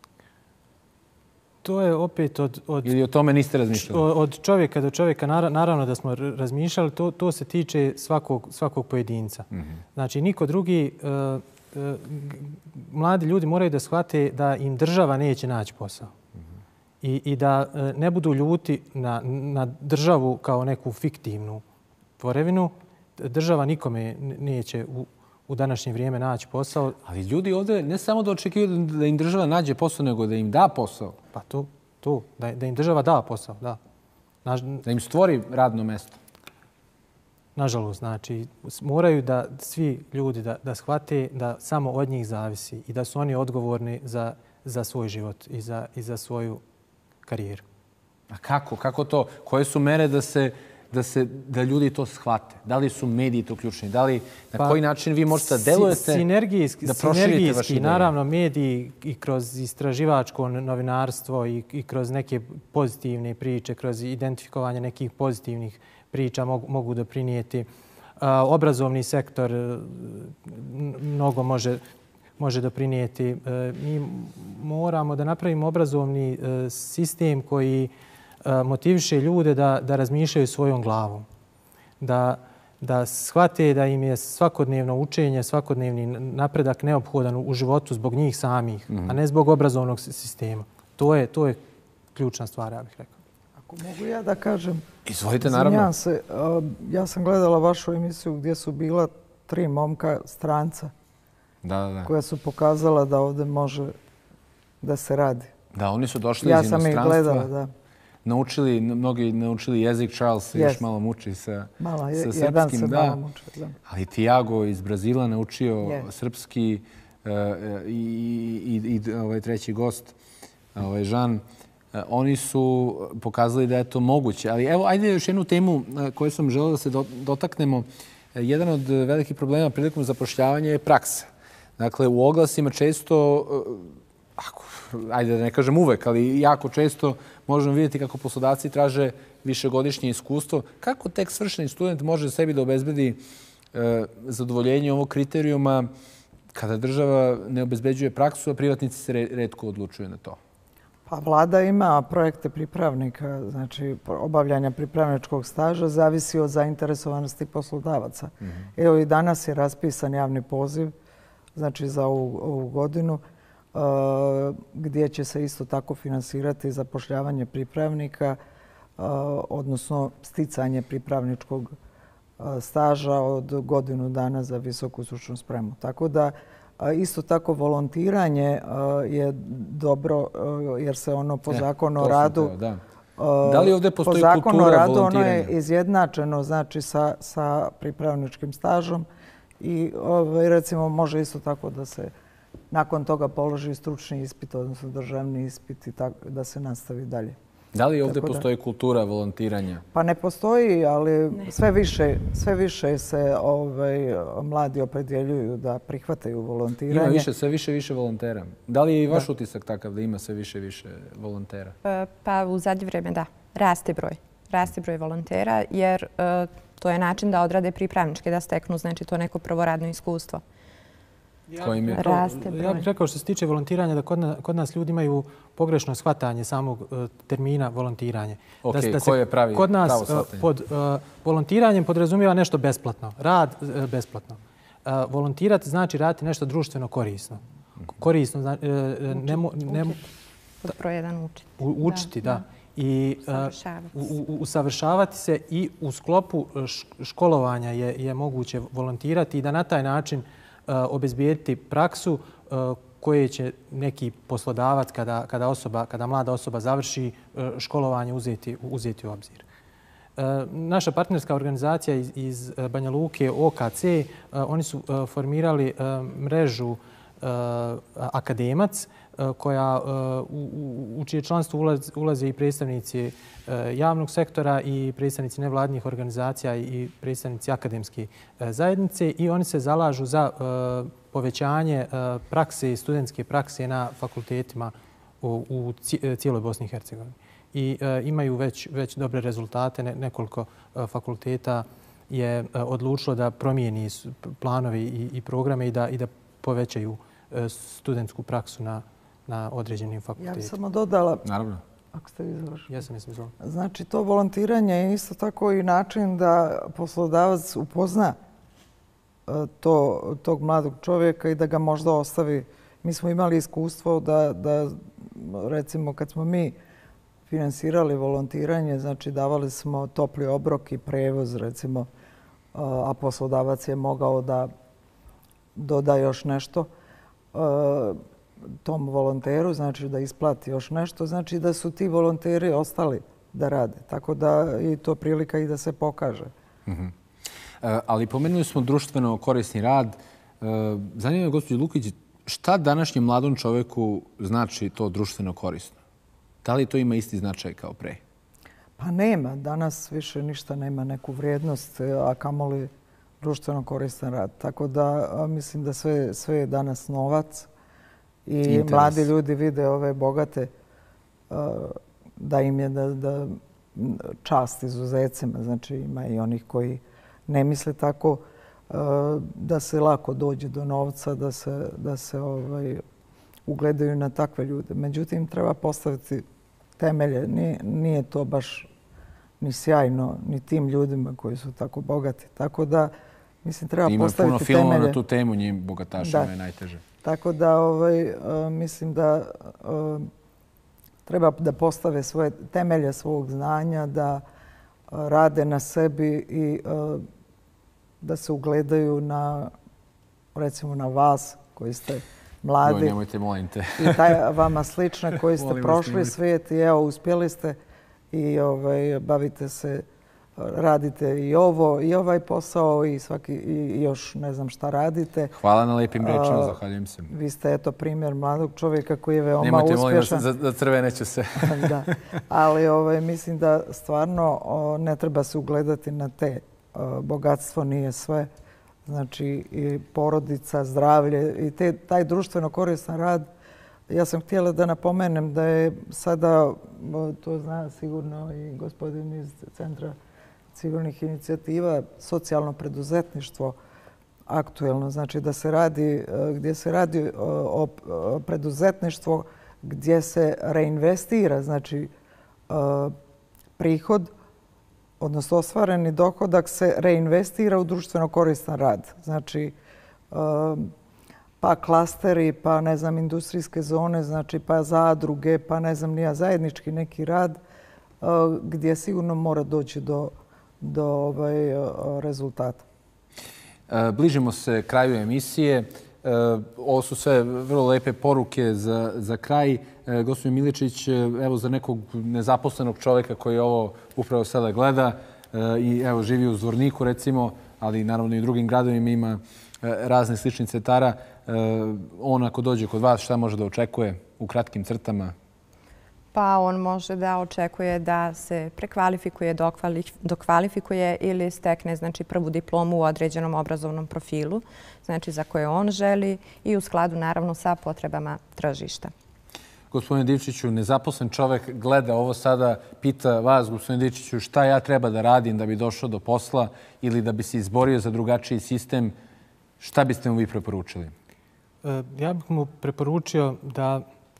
To je opet od... od Ili o tome niste razmišljali? Od, od čovjeka do čovjeka, naravno da smo razmišljali, to, to se tiče svakog, svakog pojedinca. Mm-hmm. Znači, niko drugi... Uh, mladi ljudi moraju da shvate da im država neće naći posao. I, i da ne budu ljuti na, na državu kao neku fiktivnu tvorevinu. Država nikome neće u, u današnje vrijeme naći posao. Ali ljudi ovdje ne samo da očekuju da im država nađe posao, nego da im da posao. Pa to, to da, da im država da posao, da. Naž... Da im stvori radno mjesto. Nažalost, znači, moraju da svi ljudi da, da shvate da samo od njih zavisi i da su oni odgovorni za, za svoj život i za, i za svoju karijeru. A kako? Kako to? Koje su mere da se da se da ljudi to shvate? Da li su mediji to ključni? Da li na pa, koji način vi možete da delujete sinergijski, da proširite vaše ideje? Naravno, mediji i kroz istraživačko novinarstvo i, i kroz neke pozitivne priče, kroz identifikovanje nekih pozitivnih priča mogu, mogu doprinijeti. Obrazovni sektor mnogo može može doprinijeti. Mi moramo da napravimo obrazovni sistem koji motiviše ljude da, da razmišljaju svojom glavom. Da, da shvate da im je svakodnevno učenje, svakodnevni napredak neophodan u životu zbog njih samih, mm. a ne zbog obrazovnog sistema. To je, to je ključna stvar, ja bih rekao. Ako mogu ja da kažem... Izvolite, naravno. Se, ja sam gledala vašu emisiju gdje su bila tri momka stranca. Da, da, da. Koja su pokazala da ovdje može da se radi. Da, oni su došli ja iz inostranstva. Ja sam ih gledala, da. Naučili, mnogi naučili jezik, Charles se yes. još malo muči sa, malo, sa srpskim. Jedan se da. malo muči, da. Ali Tiago iz Brazila naučio yes. srpski uh, i, i, i ovaj treći gost, ovaj Žan. Uh, oni su pokazali da je to moguće. Ali evo, ajde još jednu temu uh, koju sam želeo da se do, dotaknemo. Uh, jedan od velikih problema prilikom zapošljavanja je praksa. Dakle, u oglasima često, uh, ako, ajde da ne kažem uvek, ali jako često možemo vidjeti kako poslodavci traže višegodišnje iskustvo. Kako tek svršeni student može sebi da obezbedi e, zadovoljenje ovog kriterijuma kada država ne obezbeđuje praksu, a privatnici se retko odlučuju na to? Pa vlada ima projekte pripravnika, znači obavljanja pripravničkog staža zavisi od zainteresovanosti poslodavaca. Mm-hmm. Evo i danas je raspisan javni poziv, znači za ovu, ovu godinu, gdje će se isto tako finansirati zapošljavanje pripravnika, odnosno sticanje pripravničkog staža od godinu dana za visoku stručnu spremu. Tako da isto tako volontiranje je dobro jer se ono po zakonu o radu... Da li ovdje postoji kultura volontiranja? Po zakonu o radu ono je izjednačeno znači, sa, sa pripravničkim stažom i recimo može isto tako da se nakon toga položi stručni ispit, odnosno državni ispit i tako da se nastavi dalje. Da li ovdje postoji kultura volontiranja? Pa ne postoji, ali sve više, sve više se ovaj, mladi opredjeljuju da prihvataju volontiranje. Ima više, sve više više volontera. Da li je i vaš da. utisak takav da ima sve više više volontera? Pa, pa u zadnje vrijeme da, raste broj. Raste broj volontera jer uh, to je način da odrade pripravničke, da steknu znači, to neko prvoradno iskustvo. Ja, je to, ja bih rekao što se tiče volontiranja da kod, na, kod nas ljudi imaju pogrešno shvatanje samog uh, termina volontiranje. Ok, da, da se koje je pravi, kod nas pravo shvatanje? pod uh, volontiranjem podrazumijeva nešto besplatno, rad uh, besplatno. Uh, volontirati znači raditi nešto društveno korisno. Korisno znači... Uh, ne, ne, pod broj jedan učiti. U, učiti, da. da. I uh, u, u, usavršavati se i u sklopu školovanja je, je moguće volontirati i da na taj način obezbijediti praksu koje će neki poslodavac kada, kada, osoba, kada mlada osoba završi školovanje uzeti, uzeti u obzir. Naša partnerska organizacija iz, iz Banja Luke, O K C, oni su formirali mrežu Akademac, koja, u, u čije članstvo ulaze, ulaze i predstavnici javnog sektora i predstavnici nevladnih organizacija i predstavnici akademske zajednice i oni se zalažu za povećanje prakse i studentske prakse na fakultetima u, u cijeloj Bosni i Hercegovini. I imaju već, već dobre rezultate. Nekoliko fakulteta je odlučilo da promijeni planove i, i programe i da, i da povećaju studentsku praksu na na određenim fakultetima. Ja bih samo dodala, naravno, ako ste vi završili. Ja sam mislim zvao. Znači, to volontiranje je isto tako i način da poslodavac upozna to, tog mladog čovjeka i da ga možda ostavi. Mi smo imali iskustvo da, da recimo, kad smo mi finansirali volontiranje, znači davali smo topli obrok i prevoz, recimo, a poslodavac je mogao da doda još nešto tom volonteru, znači da isplati još nešto, znači da su ti volonteri ostali da rade. Tako da i to prilika i da se pokaže. Mm-hmm. E, ali pomenuli smo društveno korisni rad. E, zanima me, gospođo Lukić, šta današnjem mladom čovjeku znači to društveno korisno? Da li to ima isti značaj kao pre? Pa nema. Danas više ništa nema neku vrijednost, a kamoli društveno koristan rad. Tako da mislim da sve, sve je danas novac. I interes. Mladi ljudi vide ove bogate da im je da, da čast izuzecima. Znači ima i onih koji ne misle tako da se lako dođe do novca, da se, da se ovaj, ugledaju na takve ljude. Međutim, treba postaviti temelje. Nije, nije to baš ni sjajno, ni tim ljudima koji su tako bogati. Tako da, mislim, treba Ima postaviti temelje. Ima puno filmova na tu temu, njim bogatašima je najteže. Tako da, ovaj, mislim da treba da postave svoje temelje svog znanja, da rade na sebi i da se ugledaju na, recimo, na vas koji ste mladi. Joj, nemojte, molim te. I taj vama slična koji ste prošli svijet i evo, uspjeli ste i ovaj, bavite se, radite i ovo, i ovaj posao i svaki, i još ne znam šta radite. Hvala na lijepim rečima, zahvaljujem se. Vi ste eto primjer mladog čovjeka koji je veoma nemojte, uspješan. Nemojte, molim vas, za crvene ću se. Da, ali ovaj, mislim da stvarno ne treba se ugledati na te. Bogatstvo nije sve. Znači i porodica, zdravlje i te, taj društveno koristan rad. Ja sam htjela da napomenem da je sada, to zna sigurno i gospodin iz Centra civilnih inicijativa, socijalno preduzetništvo aktuelno. Znači da se radi, gdje se radi o preduzetništvo gdje se reinvestira, znači prihod, odnosno ostvareni dohodak se reinvestira u društveno koristan rad. Znači, pa klasteri, pa ne znam, industrijske zone, znači pa zadruge, pa ne znam, nija zajednički neki rad gdje sigurno mora doći do, do ovaj, rezultata. Bližimo se kraju emisije. Ovo su sve vrlo lepe poruke za, za kraj. Gospodin Miličić, evo za nekog nezaposlenog čovjeka koji ovo upravo sada gleda i evo živi u Zvorniku recimo, ali naravno i u drugim gradovima ima razne sličnih centara. On ako dođe kod vas, šta može da očekuje u kratkim crtama? Pa on može da očekuje da se prekvalifikuje, dokvalifikuje ili stekne znači, prvu diplomu u određenom obrazovnom profilu, znači za koje on želi i u skladu naravno sa potrebama tržišta. Gospodine Divčiću, nezaposlen čovjek gleda ovo sada, pita vas, gospodine Divčiću, šta ja treba da radim da bi došao do posla ili da bi se izborio za drugačiji sistem, šta biste mu vi preporučili? Ja bih mu preporučio da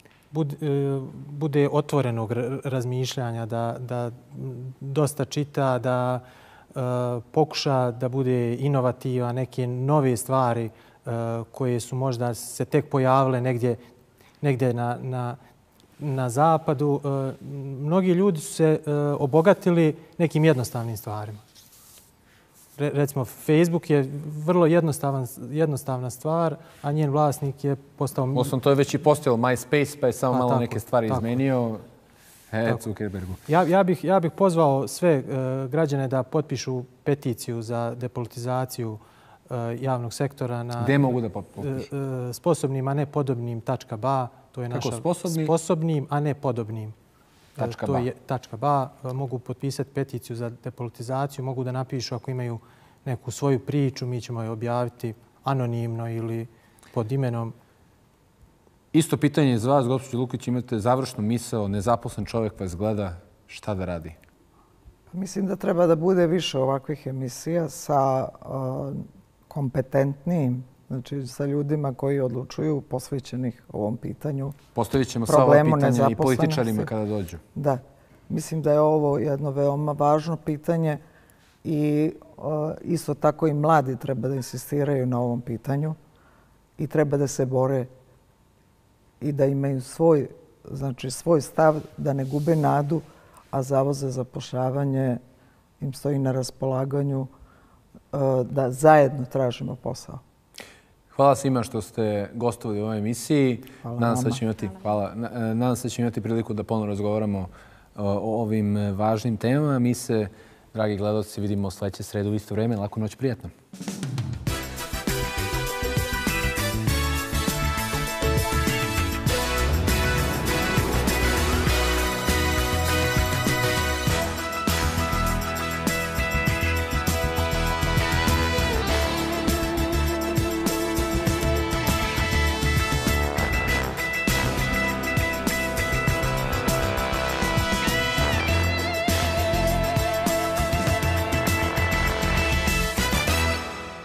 bude otvorenog razmišljanja, da, da dosta čita, da uh, pokuša da bude inovativan, neke nove stvari uh, koje su možda se tek pojavile negdje, negdje na, na, na zapadu. Uh, mnogi ljudi su se uh, obogatili nekim jednostavnim stvarima. Re, recimo, Facebook je vrlo jednostavan, jednostavna stvar, a njen vlasnik je postao... Osam, to je već i postojalo MySpace, pa je samo a, malo tako, neke stvari tako. izmenio. E, Zuckerbergu. Ja, ja, bih, ja bih pozvao sve uh, građane da potpišu peticiju za depolitizaciju uh, javnog sektora na... Gde mogu da potpišu? Uh, sposobnim, a ne podobnim .ba. To je naša... Kako sposobni? Sposobnim, a ne podobnim. Tačka to je tačka ba. Mogu potpisati peticiju za depolitizaciju, mogu da napišu ako imaju neku svoju priču, mi ćemo je objaviti anonimno ili pod imenom. Isto pitanje za vas, gospođo Lukić, imate završnu misao, nezaposlen čovjek vas gleda, šta da radi? Mislim da treba da bude više ovakvih emisija sa uh, kompetentnim, znači sa ljudima koji odlučuju posvećenih ovom pitanju. Postavit ćemo sva ova pitanja i političarima kada dođu. Da. Mislim da je ovo jedno veoma važno pitanje i uh, isto tako i mladi treba da insistiraju na ovom pitanju i treba da se bore i da imaju svoj, znači svoj stav, da ne gube nadu, a Zavod za zapošljavanje im stoji na raspolaganju uh, da zajedno tražimo posao. Hvala svima što ste gostovali u ovoj emisiji. Hvala nadam se da ćemo imati, hvala. Nadam se da ćemo imati priliku da ponovno razgovaramo o ovim važnim temama. Mi se, dragi gledalci, vidimo sljedeće sredu u isto vrijeme. Laku noć, prijatno.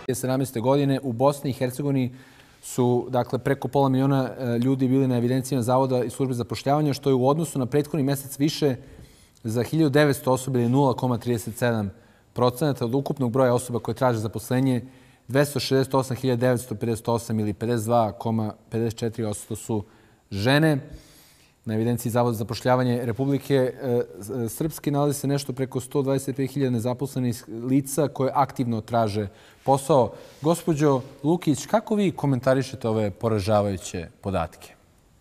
sedamnaeste. godine u Bosni i Hercegovini su dakle, preko pola miliona ljudi bili na evidencijama Zavoda i službe zapošljavanja, što je u odnosu na prethodni mesec više za hiljadu devetsto osoba ili nula zarez trideset sedam procenata od ukupnog broja osoba koje traže zaposlenje. dvesta šezdeset osam hiljada devetsto pedeset osam ili pedeset dva zarez pedeset četiri posto su žene. Na evidenciji Zavoda za zapošljavanje Republike Srpske nalazi se nešto preko sto dvadeset pet hiljada nezaposlenih lica koje aktivno traže posao. Gospođo Lukić, kako vi komentarišete ove poražavajuće podatke?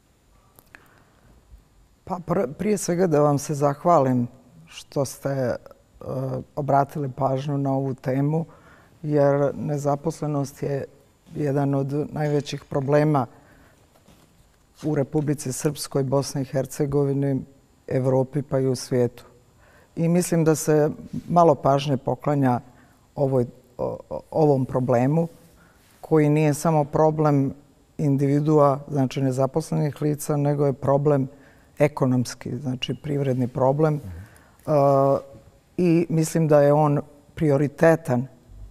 Pa prije svega da vam se zahvalim što ste obratili pažnju na ovu temu, jer nezaposlenost je jedan od najvećih problema u Republici Srpskoj, Bosni i Hercegovini, Evropi pa i u svijetu. I mislim da se malo pažnje poklanja ovoj, ovom problemu, koji nije samo problem individua, znači nezaposlenih lica, nego je problem ekonomski, znači privredni problem. Uh, I mislim da je on prioritetan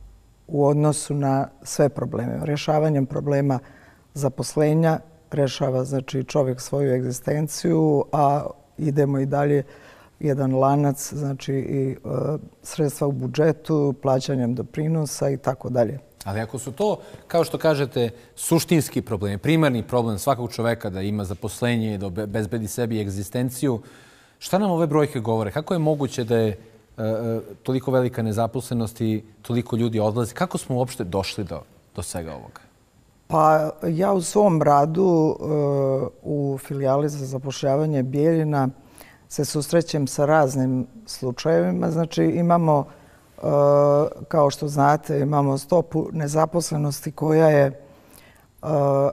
u odnosu na sve probleme. Rješavanjem problema zaposlenja rešava znači čovjek svoju egzistenciju, a idemo i dalje jedan lanac, znači i uh, sredstva u budžetu, plaćanjem doprinosa i tako dalje. Ali ako su to, kao što kažete, suštinski problemi, primarni problem svakog čoveka da ima zaposlenje i da bezbedi sebi egzistenciju, šta nam ove brojke govore? Kako je moguće da je uh, toliko velika nezaposlenost i toliko ljudi odlazi? Kako smo uopšte došli do, do svega ovoga? Pa ja u svom radu uh, u filijali za zapošljavanje Bijeljina se susrećem sa raznim slučajevima. Znači imamo, uh, kao što znate, imamo stopu nezaposlenosti koja je uh,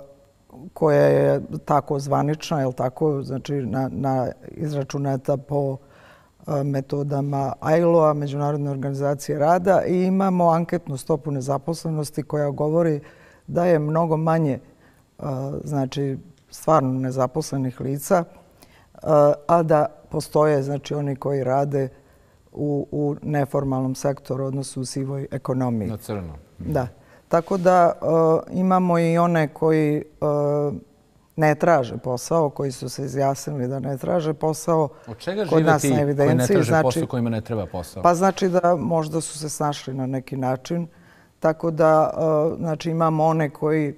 koja je tako zvanična, je li tako, znači na, na izračunata po uh, metodama A I L O-a, Međunarodne organizacije rada, i imamo anketnu stopu nezaposlenosti koja govori da je mnogo manje uh, znači stvarno nezaposlenih lica, uh, a da postoje znači oni koji rade u, u neformalnom sektoru, odnosno u sivoj ekonomiji. Na crno. Da. Tako da uh, imamo i one koji uh, ne traže posao, koji su se izjasnili da ne traže posao. Od čega kod žive nas ti na evidenciji, koji ne traže znači, posao, kojima ne treba posao? Pa znači da možda su se snašli na neki način. Tako da uh, znači imamo one koji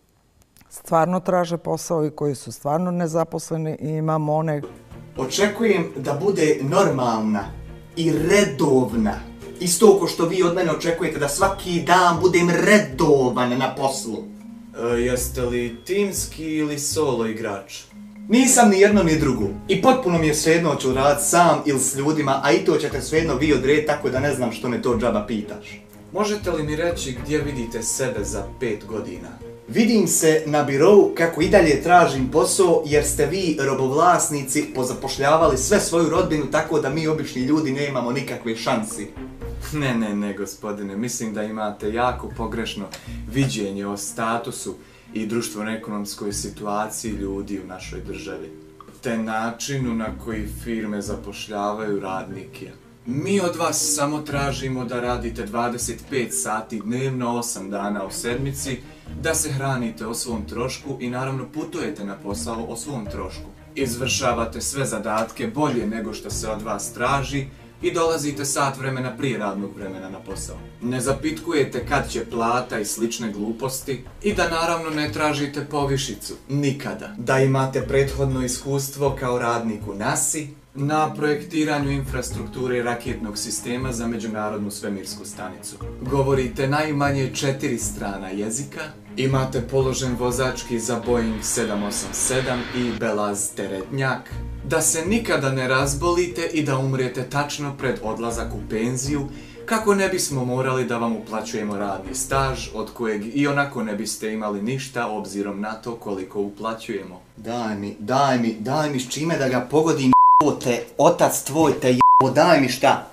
stvarno traže posao i koji su stvarno nezaposleni, i imamo one... Očekujem da bude normalna i redovna. Isto ko što vi od mene očekujete da svaki dan budem redovan na poslu. E, jeste li timski ili solo igrač? Nisam ni jedno ni drugo. I potpuno mi je svejedno ću raditi sam ili s ljudima, a i to ćete svejedno vi odrediti, tako da ne znam što me to džaba pitaš. Možete li mi reći gdje vidite sebe za pet godina? Vidim se na birovu kako i dalje tražim posao, jer ste vi, robovlasnici, pozapošljavali sve svoju rodbinu, tako da mi obični ljudi nemamo nikakve šansi. Ne, ne, ne, gospodine. Mislim da imate jako pogrešno viđenje o statusu i društveno-ekonomskoj situaciji ljudi u našoj državi, te načinu na koji firme zapošljavaju radnike. Mi od vas samo tražimo da radite dvadeset pet sati dnevno, osam dana u sedmici, da se hranite o svom trošku i naravno putujete na posao o svom trošku. Izvršavate sve zadatke bolje nego što se od vas traži i dolazite sat vremena prije radnog vremena na posao. Ne zapitkujete kad će plata i slične gluposti i da naravno ne tražite povišicu. Nikada. Da imate prethodno iskustvo kao radnik u nasi, na projektiranju infrastrukture raketnog sistema za Međunarodnu svemirsku stanicu. Govorite najmanje četiri strana jezika, imate položen vozački za Boeing sedam osam sedam i Belaz teretnjak, da se nikada ne razbolite i da umrijete tačno pred odlazak u penziju, kako ne bismo morali da vam uplaćujemo radni staž, od kojeg i onako ne biste imali ništa obzirom na to koliko uplaćujemo. Daj mi, daj mi, daj mi s čime da ga pogodim, te, otac tvoj te jebo, daj mi šta?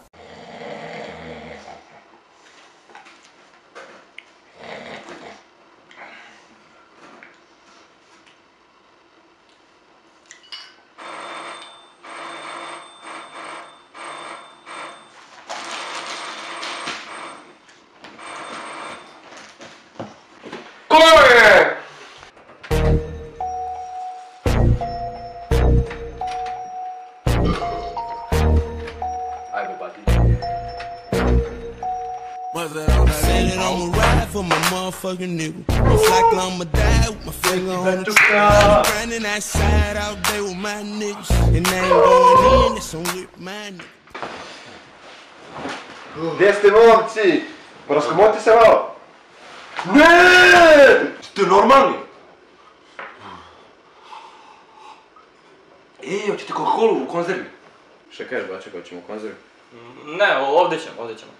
Said that I'ma ride for my motherfucking nigga. Most likely I'ma die with my finger on the trigger. Grinding outside all day with my niggas. And I ain't going in, it's on with my niggas. Gdje ste momci? Raskomoti se malo. Ne! Ste normalni? E, hoćete Coca-Colu u konzervi? Šta kažeš, Bačeko, hoćemo u konzervi? Ne, ovdje ćemo, ovdje ćemo.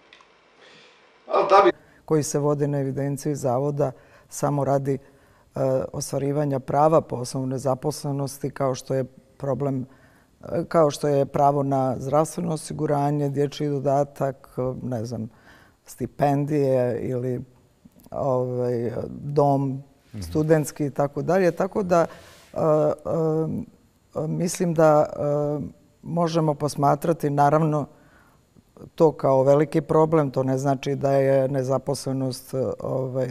Koji se vode na evidenciji zavoda samo radi uh, ostvarivanja prava po osnovu nezaposlenosti, kao što je problem, uh, kao što je pravo na zdravstveno osiguranje, dječji dodatak, uh, ne znam, stipendije ili ovaj, dom mm-hmm. studentski i tako dalje. Tako da uh, uh, mislim da uh, možemo posmatrati, naravno, to kao veliki problem. To ne znači da je nezaposlenost ovaj,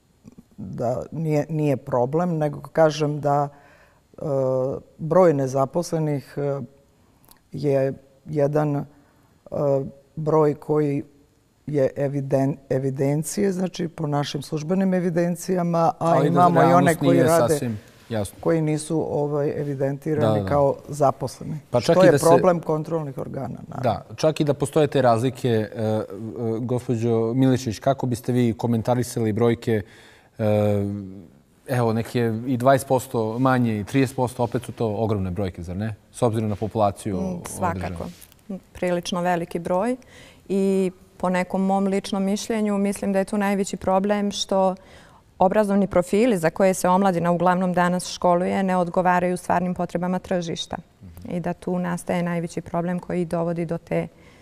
da nije, nije problem, nego kažem da e, broj nezaposlenih je jedan e, broj koji je eviden, evidencije, znači po našim službenim evidencijama, a ali imamo i one koji rade, sasvim jasno, koji nisu ovaj, evidentirani da, da. kao zaposleni. Pa čak što je da problem se... kontrolnih organa. Naravno. Da, čak i da postoje te razlike, e, e, gospođo Miličić, kako biste vi komentarisali brojke, e, evo, neke i dvadeset posto manje i trideset posto, opet su to ogromne brojke, zar ne? S obzirom na populaciju mm, svakako. Prilično veliki broj i po nekom mom ličnom mišljenju mislim da je tu najveći problem što obrazovni profili za koje se omladina uglavnom danas školuje ne odgovaraju stvarnim potrebama tržišta. Mm-hmm. I da tu nastaje najveći problem koji dovodi do, te,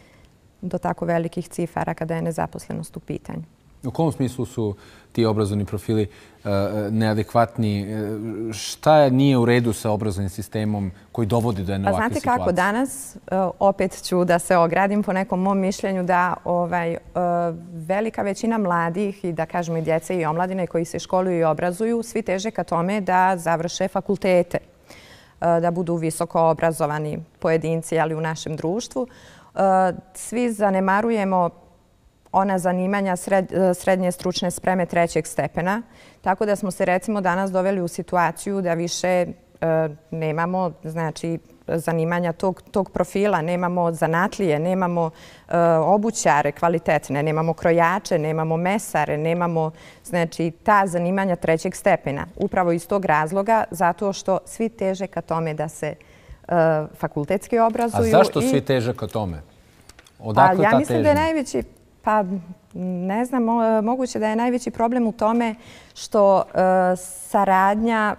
do tako velikih cifara kada je nezaposlenost u pitanju. U kom smislu su ti obrazovni profili uh, neadekvatni? Šta nije u redu sa obrazovnim sistemom koji dovodi do jedne ovakve situacije? Pa znate kako, danas, uh, opet ću da se ogradim po nekom mom mišljenju da ovaj, uh, velika većina mladih i da kažemo i djece i omladine koji se školuju i obrazuju, svi teže ka tome da završe fakultete, uh, da budu visoko obrazovani pojedinci, ali u našem društvu. Uh, svi zanemarujemo ona zanimanja sred, srednje stručne spreme trećeg stepena. Tako da smo se recimo danas doveli u situaciju da više e, nemamo znači, zanimanja tog, tog profila, nemamo zanatlije, nemamo e, obućare kvalitetne, nemamo krojače, nemamo mesare, nemamo znači, ta zanimanja trećeg stepena. Upravo iz tog razloga, zato što svi teže ka tome da se e, fakultetski obrazuju. A zašto i... svi teže ka tome? Odakle pa, ja ta mislim težnja? da je najveći Pa ne znam, moguće da je najveći problem u tome što e, saradnja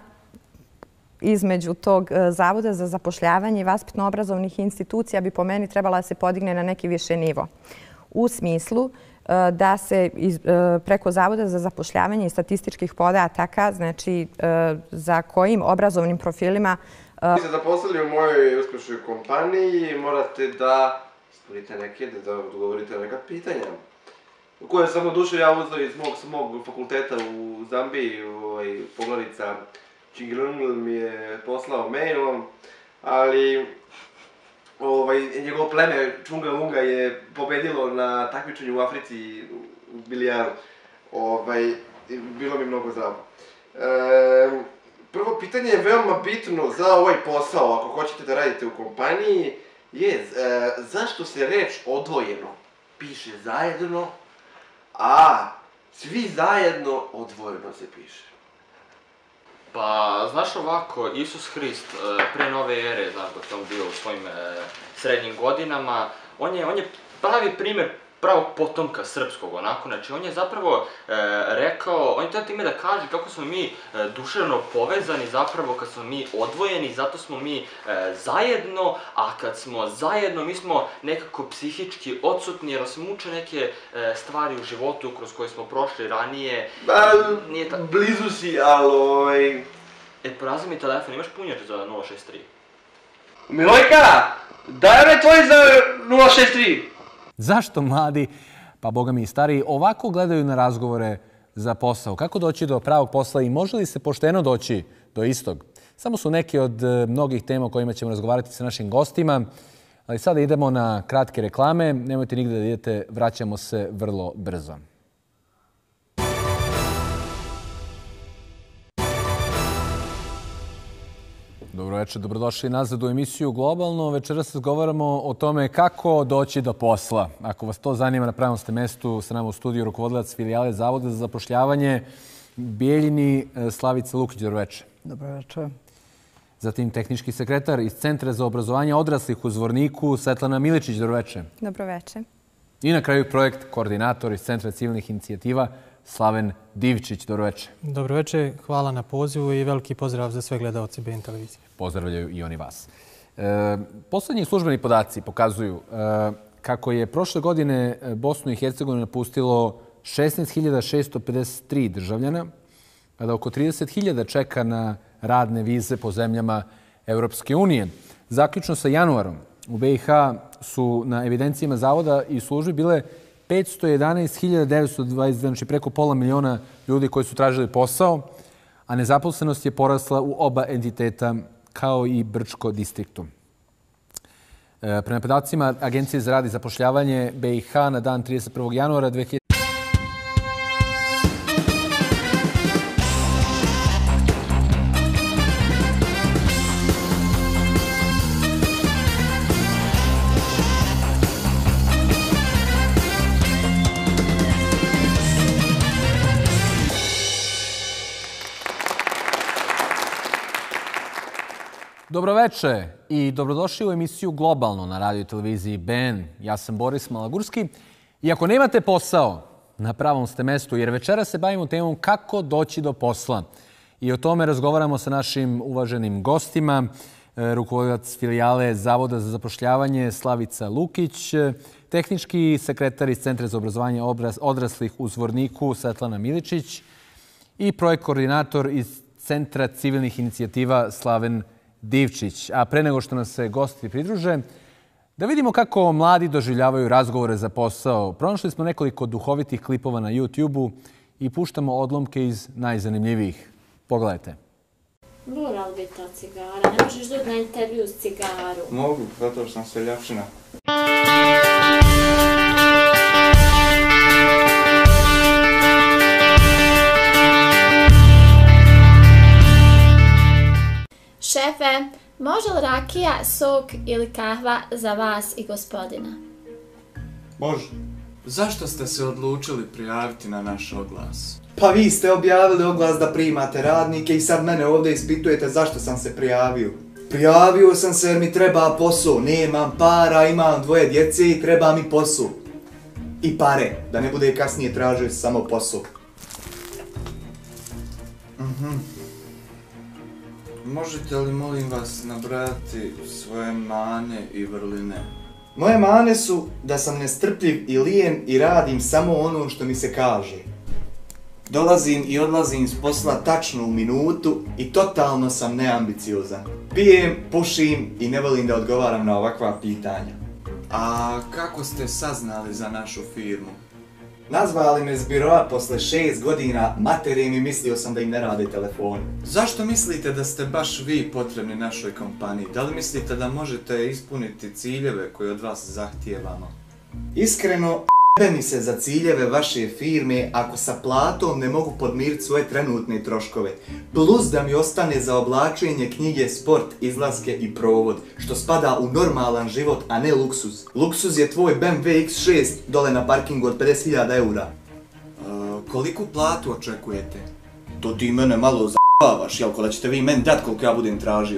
između tog Zavoda za zapošljavanje i vaspitno-obrazovnih institucija bi po meni trebala se podigne na neki više nivo. U smislu e, da se iz, e, preko Zavoda za zapošljavanje i statističkih podataka, znači e, za kojim obrazovnim profilima... E... Vi ste zaposlili u mojoj uspješnoj kompaniji, morate da... Ispunite neke, da odgovorite na neka pitanja. Koje sam u duše ja uzeo iz mog, mog fakulteta u Zambiji, ovaj, poglavica Čingilungl mi je poslao mailom, ali ovaj, njegovo pleme Čunga Lunga je pobedilo na takmičenju u Africi u bilijaru. Ovaj, bilo mi mnogo zdravo. E, prvo pitanje je veoma bitno za ovaj posao, ako hoćete da radite u kompaniji, je, e, zašto se reč odvojeno piše zajedno, a svi zajedno odvojeno se piše? Pa, znaš ovako, Isus Hrist pre nove ere, znaš dok je on bio u svojim e, srednjim godinama, on je, on je pravi primjer pravog potomka srpskog, onako, znači on je zapravo e, rekao, on je tada time da kaže kako smo mi e, duševno povezani, zapravo kad smo mi odvojeni, zato smo mi e, zajedno, a kad smo zajedno, mi smo nekako psihički odsutni, jer se muče neke e, stvari u životu kroz koje smo prošli ranije. Ba, nije ta... blizu si, ali ovaj... E, porazi mi telefon, imaš punjač za nula šest tri? Milojka, daj me tvoj za nula šest tri! Zašto mladi, pa boga mi i stariji, ovako gledaju na razgovore za posao? Kako doći do pravog posla i može li se pošteno doći do istog? Samo su neke od mnogih tema o kojima ćemo razgovarati sa našim gostima. Ali sada idemo na kratke reklame. Nemojte nigde da idete, vraćamo se vrlo brzo. Dobro večer, dobrodošli nazad u emisiju Globalno. Večeras razgovaramo o tome kako doći do posla. Ako vas to zanima, na pravom ste mestu, sa nama u studiju rukovodilac filijale Zavoda za zapošljavanje Bijeljini, Slavica Lukić. Dobro večer. Dobro večer. Zatim tehnički sekretar iz Centra za obrazovanje odraslih u Zvorniku, Svetlana Miličić. Dobro večer. Dobro večer. I na kraju projekt koordinator iz Centra civilnih inicijativa Slaven Divčić. Dobro večer. Dobro večer, hvala na pozivu i veliki pozdrav za sve gledaoce B N televizije. Pozdravljaju i oni vas. E, poslednji službeni podaci pokazuju e, kako je prošle godine Bosnu i Hercegovinu napustilo šesnaest hiljada šesto pedeset tri državljana, a da oko trideset hiljada čeka na radne vize po zemljama Europske unije. Zaključno sa januarom u B i H su na evidencijama Zavoda i službi bile petsto jedanaest hiljada devetsto dvadeset dva, znači preko pola miliona ljudi koji su tražili posao, a nezaposlenost je porasla u oba entiteta kao i Brčko distriktu. E, prema podacima Agencije za rad i zapošljavanje B i H na dan trideset prvog januara dve hiljade Dobro večer i dobrodošli u emisiju Globalno na radio i televiziji B N. Ja sam Boris Malagurski i ako nemate posao, na pravom ste mestu, jer večera se bavimo temom kako doći do posla. I o tome razgovaramo sa našim uvaženim gostima, rukovodilac filijale Zavoda za zapošljavanje Slavica Lukić, tehnički sekretar iz Centra za obrazovanje odraslih u Zvorniku Svetlana Miličić i projekt koordinator iz Centra civilnih inicijativa Slaven Divčić. A pre nego što nas se gosti pridruže, da vidimo kako mladi doživljavaju razgovore za posao. Pronašli smo nekoliko duhovitih klipova na YouTube-u i puštamo odlomke iz najzanimljivijih. Pogledajte. Mora li biti ta cigara? Ne možeš doći na intervju s cigaru. Mogu, zato što sam seljavčina. Šefe, može li rakija, sok ili kahva za vas i gospodina? Može. Zašto ste se odlučili prijaviti na naš oglas? Pa vi ste objavili oglas da primate radnike i sad mene ovdje ispitujete zašto sam se prijavio. Prijavio sam se jer mi treba posao, nemam para, imam dvoje djece i treba mi posao. I pare, da ne bude kasnije tražio samo posao. Mhm. Možete li, molim vas, nabrati svoje mane i vrline? Moje mane su da sam nestrpljiv i lijen i radim samo ono što mi se kaže. Dolazim i odlazim s posla tačno u minutu i totalno sam neambiciozan. Pijem, pušim i ne volim da odgovaram na ovakva pitanja. A kako ste saznali za našu firmu? Nazvali me s biroa posle šest godina materijem i mislio sam da im ne rade telefoni. Zašto mislite da ste baš vi potrebni našoj kompaniji? Da li mislite da možete ispuniti ciljeve koje od vas zahtijevamo? Iskreno, jebe mi se za ciljeve vaše firme ako sa platom ne mogu podmiriti svoje trenutne troškove. Plus da mi ostane za oblačenje, knjige, sport, izlaske i provod, što spada u normalan život, a ne luksuz. Luksuz je tvoj B M W X šest dole na parkingu od pedeset hiljada eura. Uh, koliku platu očekujete? To ti mene malo za***avaš, jelko, da ćete vi meni dat koliko ja budem tražio.